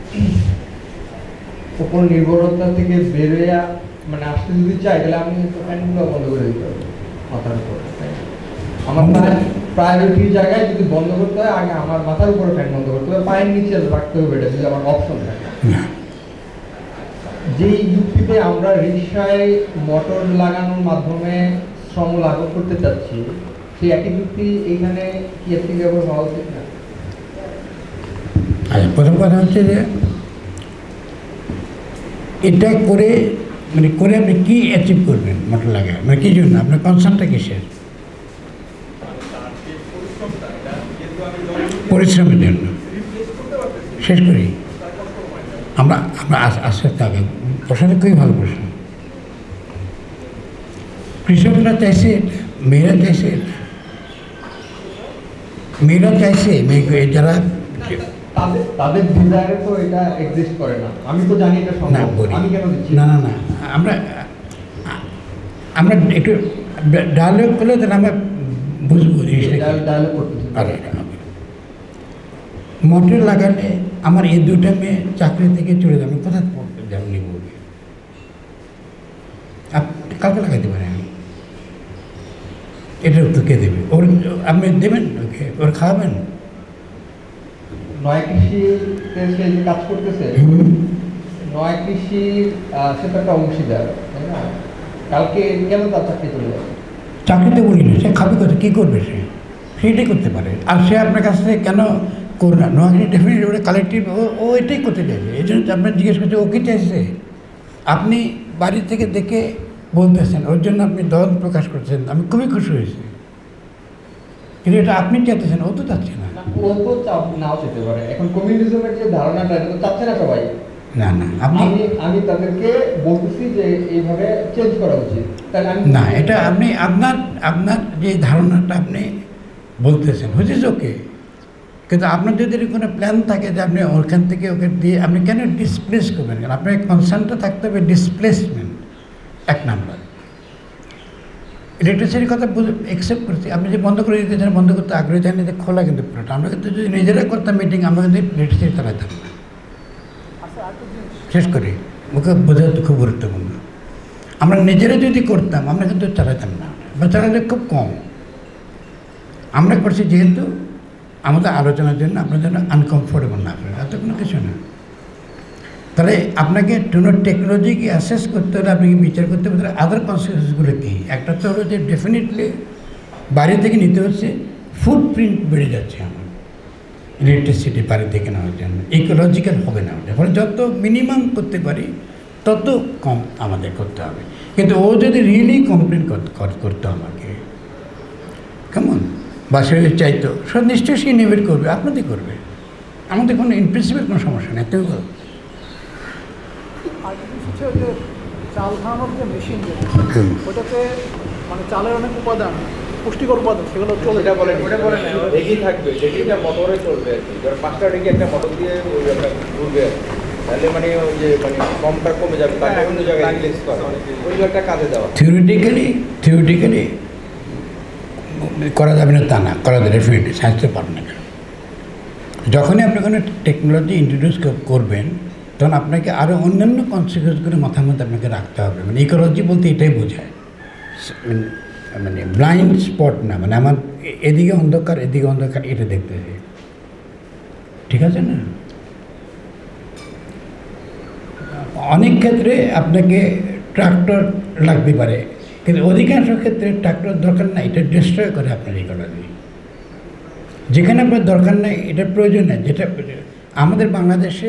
উপর নির্ভরতা থেকে বেরোয় মানে আসতে যদি চাই, তাহলে আমি ফ্যানগুলো বন্ধ করে দিতে হবে মাথার উপর। আমার প্রায়োরিটির জায়গায় যদি বন্ধ করতে হয়, আগে আমার মাথার উপরে ফ্যান বন্ধ করতে হবে, পায়ের নিচে রাখতে হবে, এটা যদি আমার অপশন থাকে। যেই যুক্তিতে আমরা রিক্সায় মোটর লাগানোর মাধ্যমে শ্রম লাঘব করতে চাচ্ছি, সেই একই যুক্তি এখানে কি অ্যাপ্লিকেবল হওয়া উচিত না? আচ্ছা, প্রথম কথা হচ্ছে যে এটা করে মানে করে আপনি কী অ্যাচিভ করবেন মোটর লাগা, মানে কী জন্য আপনার কনসার্নটা কিসের? পরিশ্রমের জন্য। শেষ করি আমরা আমরা আস্তে আস্তে আগে প্রশ্নটা খুবই ভালো প্রশ্ন। কৃষকরা চাইছে এটা, মেয়েরা চাইছে এটা, মেয়েরা চাইছে মেয়ে যারা তাদের তাদের ডিজায়ারে তো এটা এক্সিস্ট করে না। আমি তো জানি এটা না সম্ভব, বলি আমি কেন দিচ্ছি না না না আমরা আমরা একটু ডায়ালগ করলে তাহলে আমরা বুঝবো জিনিসটা কি। ডায়ালগ করতেছি। আরে মোটর লাগালে আমার এই দুটা মেয়ে চাকরি থেকে চলে যাবে, কোথায় যাবেন নি বলবে? আপনি কাউকে লাগাতে পারেন, এটা উত্তর কে দেবে? ওর আপনি দেবেন ওকে, ওর খাওয়াবেন? নয় কৃষিতে সে যে কাজ করতেছে, নয় কৃষি সে তো একটা অংশীদার, তাই না? কালকে কেন তার চাকরি চলে যাবে? চাকরিতে বলি না, সে খাবে কোথায়, কী করবে সে? সেটাই করতে পারে। আর সে আপনার কাছ থেকে কেন করবে না? নোয়াখালী ডেফিনেটলি ওটা কালেকটিভ, ও ও এটাই করতে চাইছে। এই জন্য আপনার জিজ্ঞেস করছে ও কী চাইছে। আপনি বাড়ি থেকে দেখে বলতেছেন, ওর জন্য আপনি দল প্রকাশ করছেন, আমি খুবই খুশি হয়েছি। কিন্তু এটা আপনি চাইতেছেন, ও তো চাচ্ছে না। ও তো চাপ নাও যেতে পারে। এখন কমিউনিজমের যে ধারণাটা, এটা তো চাচ্ছে না সবাই। না না আপনি আমি আমি তাদেরকে বলতেছি যে এইভাবে চেঞ্জ করা উচিত। তাহলে আমি না, এটা আপনি আপনার আপনার যে ধারণাটা আপনি বলতেছেন হুইচ ইজ ওকে, কিন্তু আপনার যদি কোনো প্ল্যান থাকে যে আপনি ওখান থেকে ওকে দিয়ে আপনি কেন ডিসপ্লেস করবেন? কেন আপনার কনসার্নটা থাকতে হবে ডিসপ্লেসমেন্ট এক নাম্বার। ইলেকট্রিসিটির কথা অ্যাকসেপ্ট করছি, আপনি যে বন্ধ করে দিতে চান, বন্ধ করতে আগ্রহী চান যে খোলা কিন্তু পুরোটা। আমরা কিন্তু যদি নিজেরা করতাম মিটিং, আমরা কিন্তু ইলেকট্রিসিটি চালাতাম না। শেষ করি, ওকে বোঝাতে খুব গুরুত্বপূর্ণ। আমরা নিজেরা যদি করতাম আমরা কিন্তু চালাতাম না, বা চালালে খুব কম। আমরা করছি যেহেতু আমাদের আলোচনার জন্য আপনার জন্য আনকমফোর্টেবল না করেন, এত কোনো কিছু না। তাহলে আপনাকে কোনো টেকনোলজিকে অ্যাসেস করতে হলে আপনাকে বিচার করতে হবে তাহলে আদার কনসিকুয়েন্সগুলো কী। একটা তো হলো যে ডেফিনেটলি বাইরে থেকে নিতে হচ্ছে, ফুটপ্রিন্ট বেড়ে যাচ্ছে আমার ইলেকট্রিসিটি বাইরে থেকে নেওয়ার জন্য, ইকোলজিক্যাল হবে না ওটা। ফলে যত মিনিমাম করতে পারি তত কম আমাদের করতে হবে। কিন্তু ও যদি রিয়েলি কমপ্লেন করতো আমাকে, কেমন বাসে চাইতো, সব নিশ্চয়ই সে ইনোভেট করবে, আপনাদের করবে, আমাদের কোনো ইনপ্রিন্সিপাল কোনো সমস্যা নেই। তেও আর হচ্ছে যে চাল খাওয়ানোর যে মেশিন, ওটাতে মানে চালের অনেক উপাদান, পুষ্টিকর উপাদান, সেগুলো চলে এটা বলেন, ওটা বলেন ডেকি থাকবে, ডেকিটা মোটরে চলবে আর কি। ধর পাঁচটা ডেকি একটা মোটর দিয়ে ওই একটা ঘুরবে আর কি। তাহলে মানে ওই যে মানে কমটা কমে যাবে, তাকে অন্য জায়গায় রিপ্লেস করা, ওই একটা কাজে দেওয়া। থিওরিটিক্যালি থিওরিটিক্যালি করা যাবে না তা না, করা যাবে ডেফিনেটলি, সাহায্য পারবেন না। যখনই আপনি কোনো টেকনোলজি ইন্ট্রোডিউস করবেন তখন আপনাকে আরও অন্যান্য কনসিকুয়েন্সগুলো মাথার মধ্যে আপনাকে রাখতে হবে। মানে ইকোলজি বলতে এটাই বোঝায়, মানে ব্লাইন্ড স্পট না, মানে আমার এদিকে অন্ধকার এদিকে অন্ধকার এটা দেখতে হবে, ঠিক আছে না? অনেক ক্ষেত্রে আপনাকে ট্রাক্টর লাগতে পারে, কিন্তু অধিকাংশ ক্ষেত্রে ট্রাক্টর দরকার নাই, এটা ডিস্ট্রয় করে আপনার ইকোলজি। যেখানে আপনার দরকার নাই, এটার প্রয়োজন নেই। যেটা আমাদের বাংলাদেশে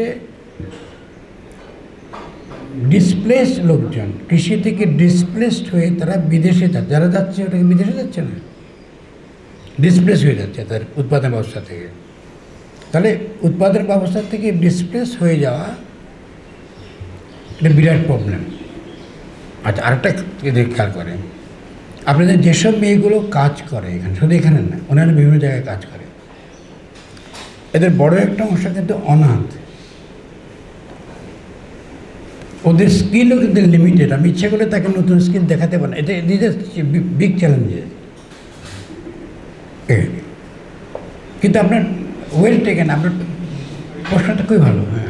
ডিসপ্লেস লোকজন কৃষি থেকে ডিসপ্লেসড হয়ে তারা বিদেশে যাচ্ছে, যারা যাচ্ছে ওটাকে বিদেশে যাচ্ছে না, ডিসপ্লেস হয়ে যাচ্ছে তার উৎপাদন ব্যবস্থা থেকে। তাহলে উৎপাদন ব্যবস্থা থেকে ডিসপ্লেস হয়ে যাওয়া এটা বিরাট প্রবলেম। আচ্ছা, আরেকটা খেয়াল করেন, আপনাদের যেসব মেয়েগুলো কাজ করে এখানে, শুধু এখানে না, ওনারা বিভিন্ন জায়গায় কাজ করে, এদের বড় একটা অংশ কিন্তু অনাথ, ওদের স্কিলও কিন্তু লিমিটেড। আমি ইচ্ছে করে তাকে নতুন স্কিল দেখাতে পারি না, এটা দিস বিগ চ্যালেঞ্জেস। কিন্তু আপনার ওয়েল টেকেন, আপনার প্রশ্নটা খুবই ভালো। হ্যাঁ,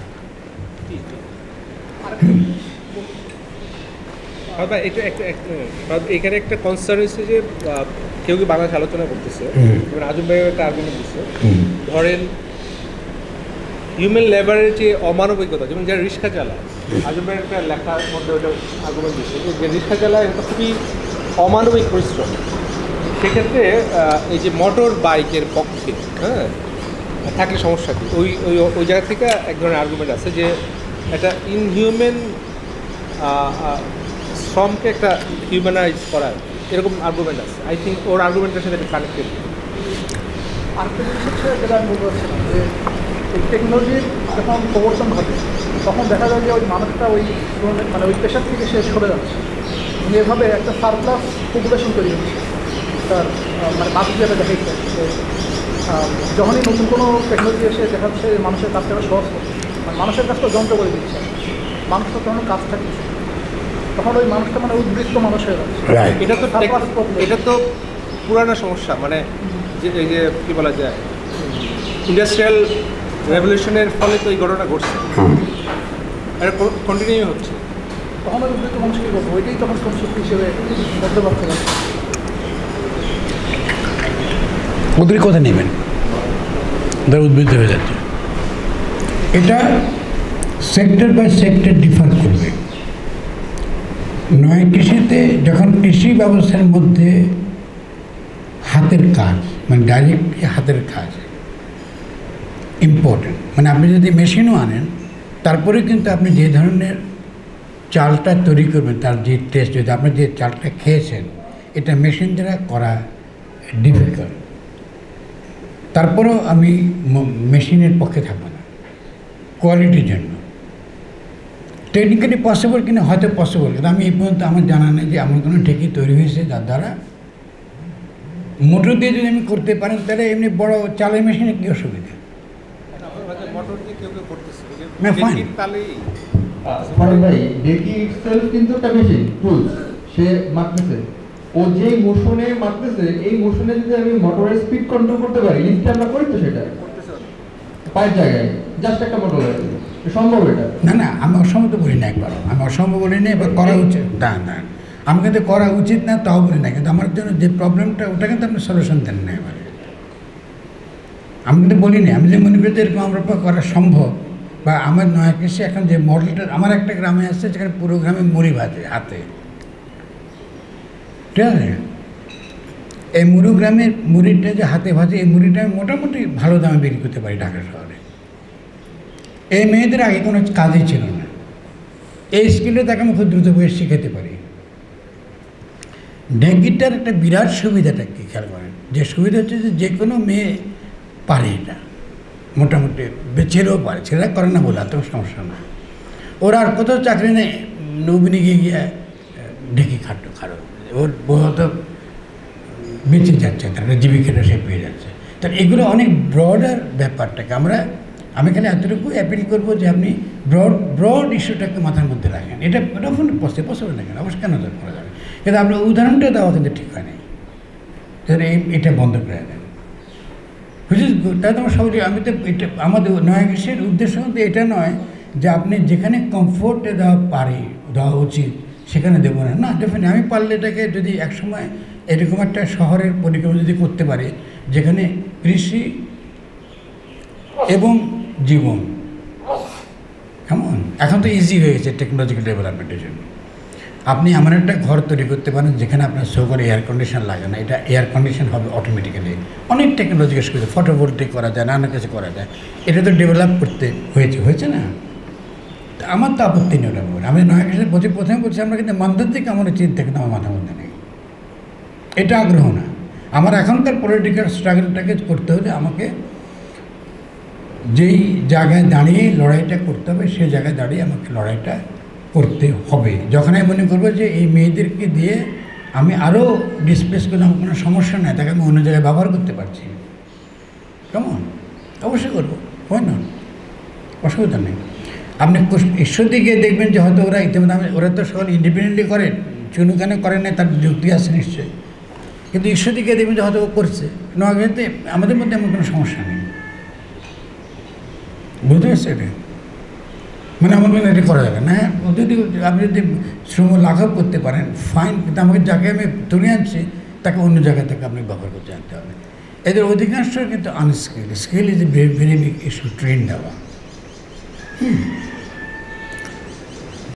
এখানে একটা কনসার্ন হচ্ছে যে কেউ কি বাংলাদেশ আলোচনা করতেছে, আজম ভাই একটা আর্গুমেন্ট দিচ্ছে, ধরেন হিউম্যান লেবারের যে অমানবিকতা, যেমন যারা রিক্সা চালায়, আজমের একটা লেখার মধ্যে ওটা আর্গুমেন্ট দিচ্ছে যে রিক্সা চালায় এটা খুবই অমানবিক পরিশ্রম। সেক্ষেত্রে এই যে মোটর বাইকের পক্ষে হ্যাঁ থাকলে সমস্যা কী, ওই ওই ওই জায়গা থেকে এক ধরনের আর্গুমেন্ট আছে যে একটা ইনহিউম্যান শ্রমকে একটা হিউম্যানাইজ করার এরকম আর্গুমেন্ট আছে। আই থিঙ্ক ওর আর্গুমেন্টের সাথে কানেক্টেড। আরেকটা জিনিস হচ্ছে যেটা আমি বলতে পারছিলাম যে এই টেকনোলজির যখন প্রবর্তন ঘটে তখন দেখা যায় যে ওই মানুষটা ওই মানে ওই পেশার থেকে সে সরে যাচ্ছে, এভাবে একটা সারপ্লাস পপুলেশন তৈরি হচ্ছে। তার মানে বাকি যেটা দেখাচ্ছে যে যখনই নতুন কোনো টেকনোলজি এসে দেখাচ্ছে মানুষের কাজটা সহজ করছে, মানে মানুষের কাজটা যন্ত্র করে দিচ্ছে, মানুষটা তখন কাজ থাকছে, তখন ওই মানুষটা মানে উদ্বৃত্ত মানুষ হয়ে যাচ্ছে। এটা তো এটা তো পুরানো সমস্যা, মানে যে এই যে কী বলা যায় ইন্ডাস্ট্রিয়াল রেভলিউশনের ফলে তো এই ঘটনা ঘটছে, এটা কন্টিনিউ হচ্ছে। তখন ওই উদ্বৃত্ত মানুষ কী করবো, ওইটাই তখন সংস্কৃতি হিসেবে মধ্যে পাচ্ছে না। ওদের কথা নেবেন, ওদের উদ্বৃত্ত হয়ে যাচ্ছে। এটা সেক্টর বাই সেক্টর ডিফার করবে। নয় কৃষিতে যখন কৃষি ব্যবস্থার মধ্যে হাতের কাজ মানে ডাইরেক্টলি হাতের কাজ ইম্পর্টেন্ট, মানে আপনি যদি মেশিনও আনেন তারপরে কিন্তু আপনি যে ধরনের চালটা তৈরি করবেন তার যে টেস্ট, যদি আপনি যে চালটা খেয়েছেন এটা মেশিন দ্বারা করা ডিফিকাল্ট। তারপরেও আমি মেশিনের পক্ষে থাকবো না কোয়ালিটির জন্য। টেকনিক্যালি পসিবল কিনা হয়তো পসিবল, কিন্তু আমি এই পর্যন্ত আমার জানা নেই যে এমন কোনো ঠেকি তৈরি হয়েছে যার দ্বারা মোটর দিয়ে যদি আমি করতে পারেন তাহলে এমনি বড় চালের মেশিনে কী অসুবিধা? মোটর দিয়ে কেউ কেউ করতেছে না, fine. ভাই ডেকি ইটসেলফ কিন্তু একটা মেশিন টুলস, সে মাপতেছে, ও যেই মোশনে মাপতেছে এই মোশনে যদি আমি মোটরের স্পিড কন্ট্রোল করতে পারি, লিফটে আমরা করি তো সেটা পায়ের জায়গায় জাস্ট একটা মোটর আছে, সম্ভব এটা? না না, আমি অসম্ভব বলি না, একবার আমি অসম্ভব বলি না, এবার করা উচিত না না আমি কিন্তু করা উচিত না তাও বলি না, কিন্তু আমার জন্য যে প্রবলেমটা ওটা কিন্তু আপনি সলিউশন দেন না। এবার আমি কিন্তু বলি না, আমি যে মনে করি এরকম আমরা করা সম্ভব, বা আমার নয় কৃষি এখন যে মডেলটা আমার একটা গ্রামে আসছে যেখানে পুরো গ্রামে মুড়ি ভাজে হাতে, ঠিক আছে? এই মুড়ি গ্রামের মুড়িটা যে হাতে ভাজে এই মুড়িটা আমি মোটামুটি ভালো দামে বিক্রি করতে পারি ঢাকা শহরে। এই মেয়েদের আগে কোনো কাজই ছিল না, এই স্কিলটা তাকে আমি খুব দ্রুত বয়স শিখাতে পারি। ঢেঁকিটার একটা বিরাট সুবিধাটা কী খেয়াল করেন, যে সুবিধা হচ্ছে যে যে কোনো মেয়ে পারে এটা, মোটামুটি ছেলেও পারে, ছেলেরা করে না বলে এত সমস্যা না। ওর আর কোথাও চাকরি নেই, নৌবিনে গিয়ে গিয়ে ঢেঁকি খাটো খারো, ওর বহুত বেঁচে যাচ্ছে, তার জীবিকাটা সে পেয়ে যাচ্ছে। তার এগুলো অনেক ব্রডার ব্যাপারটাকে আমরা, আমি খালি এতটুকু অ্যাপিল করবো যে আপনি ব্রড ব্রড ইস্যুটাকে মাথার মধ্যে রাখেন। এটা এটা পসিবল পসিবল না কেন, অবশ্যই কেন করা যাবে, কিন্তু আপনার উদাহরণটা দেওয়া কিন্তু ঠিক হয় নাই, তাহলে এই এটা বন্ধ করে দেন, হুইচ গুড। তাই তো আমার সবাই, আমি তো এটা আমাদের নয়া কৃষির উদ্দেশ্য কিন্তু এটা নয় যে আপনি যেখানে কমফোর্টে দেওয়া পারি দেওয়া উচিত সেখানে দেবো না, না ডেফিনেটলি আমি পারলে এটাকে যদি একসময় এরকম একটা শহরের পরিক্রমা যদি করতে পারি যেখানে কৃষি এবং জীবন কেমন, এখন তো ইজি হয়ে গেছে টেকনোলজিক্যাল ডেভেলপমেন্টের জন্য। আপনি এমন একটা ঘর তৈরি করতে পারেন যেখানে আপনার শো করে এয়ার কন্ডিশন লাগে না, এটা এয়ার কন্ডিশন হবে অটোমেটিক্যালি। অনেক টেকনোলজিক্যাল সুবিধা, ফটোভোল্টেক করা যায়, নানা কিছু করা যায়, এটা তো ডেভেলপ করতে হয়েছে হয়েছে না। আমার তো আপত্তি নেই ওটা বলে, আমি নয় কিছু বলছি, প্রথমে বলছি আমরা কিন্তু মন্দির থেকে আমার চিন্তা কিন্তু আমার মাথার মধ্যে নেই, এটা আগ্রহ না আমার। এখনকার পলিটিক্যাল স্ট্রাগলটাকে করতে হলে আমাকে যেই জায়গায় দাঁড়িয়ে লড়াইটা করতে হবে সেই জায়গায় দাঁড়িয়ে আমাকে লড়াইটা করতে হবে। যখন আমি মনে করবো যে এই মেয়েদেরকে দিয়ে আমি আরও ডিসপ্লেস করলে আমার কোনো সমস্যা নেই, তাকে আমি অন্য জায়গায় ব্যবহার করতে পারছি, কেমন অবশ্যই করবো, হয় না, অসুবিধা নেই। আপনি ঈশ্বর দিকে দেখবেন যে হয়তো ওরা ইতিমধ্যে আমি ওরা তো সবাই ইন্ডিপেন্ডেন্টলি করে, চুনু কেন করে না তার যুক্তি আছে নিশ্চয়ই, কিন্তু ঈশ্বর দিকে দেখবেন যে হয়তো ও করছে, নয়াগড়িতে আমাদের মধ্যে এমন কোনো সমস্যা নেই, বুঝতে পারছি এটা, মানে আমার মনে এটা করা যাবে না। হ্যাঁ, যদি আপনি যদি শ্রম লাঘব করতে পারেন ফাইন, কিন্তু আমাকে যাকে আমি তুলে আনছি তাকে অন্য জায়গা থেকে আপনি ব্যবহার করতে আনতে হবে। এদের অধিকাংশ কিন্তু unskilled, skill is a very very big issue, train দেওয়া হুম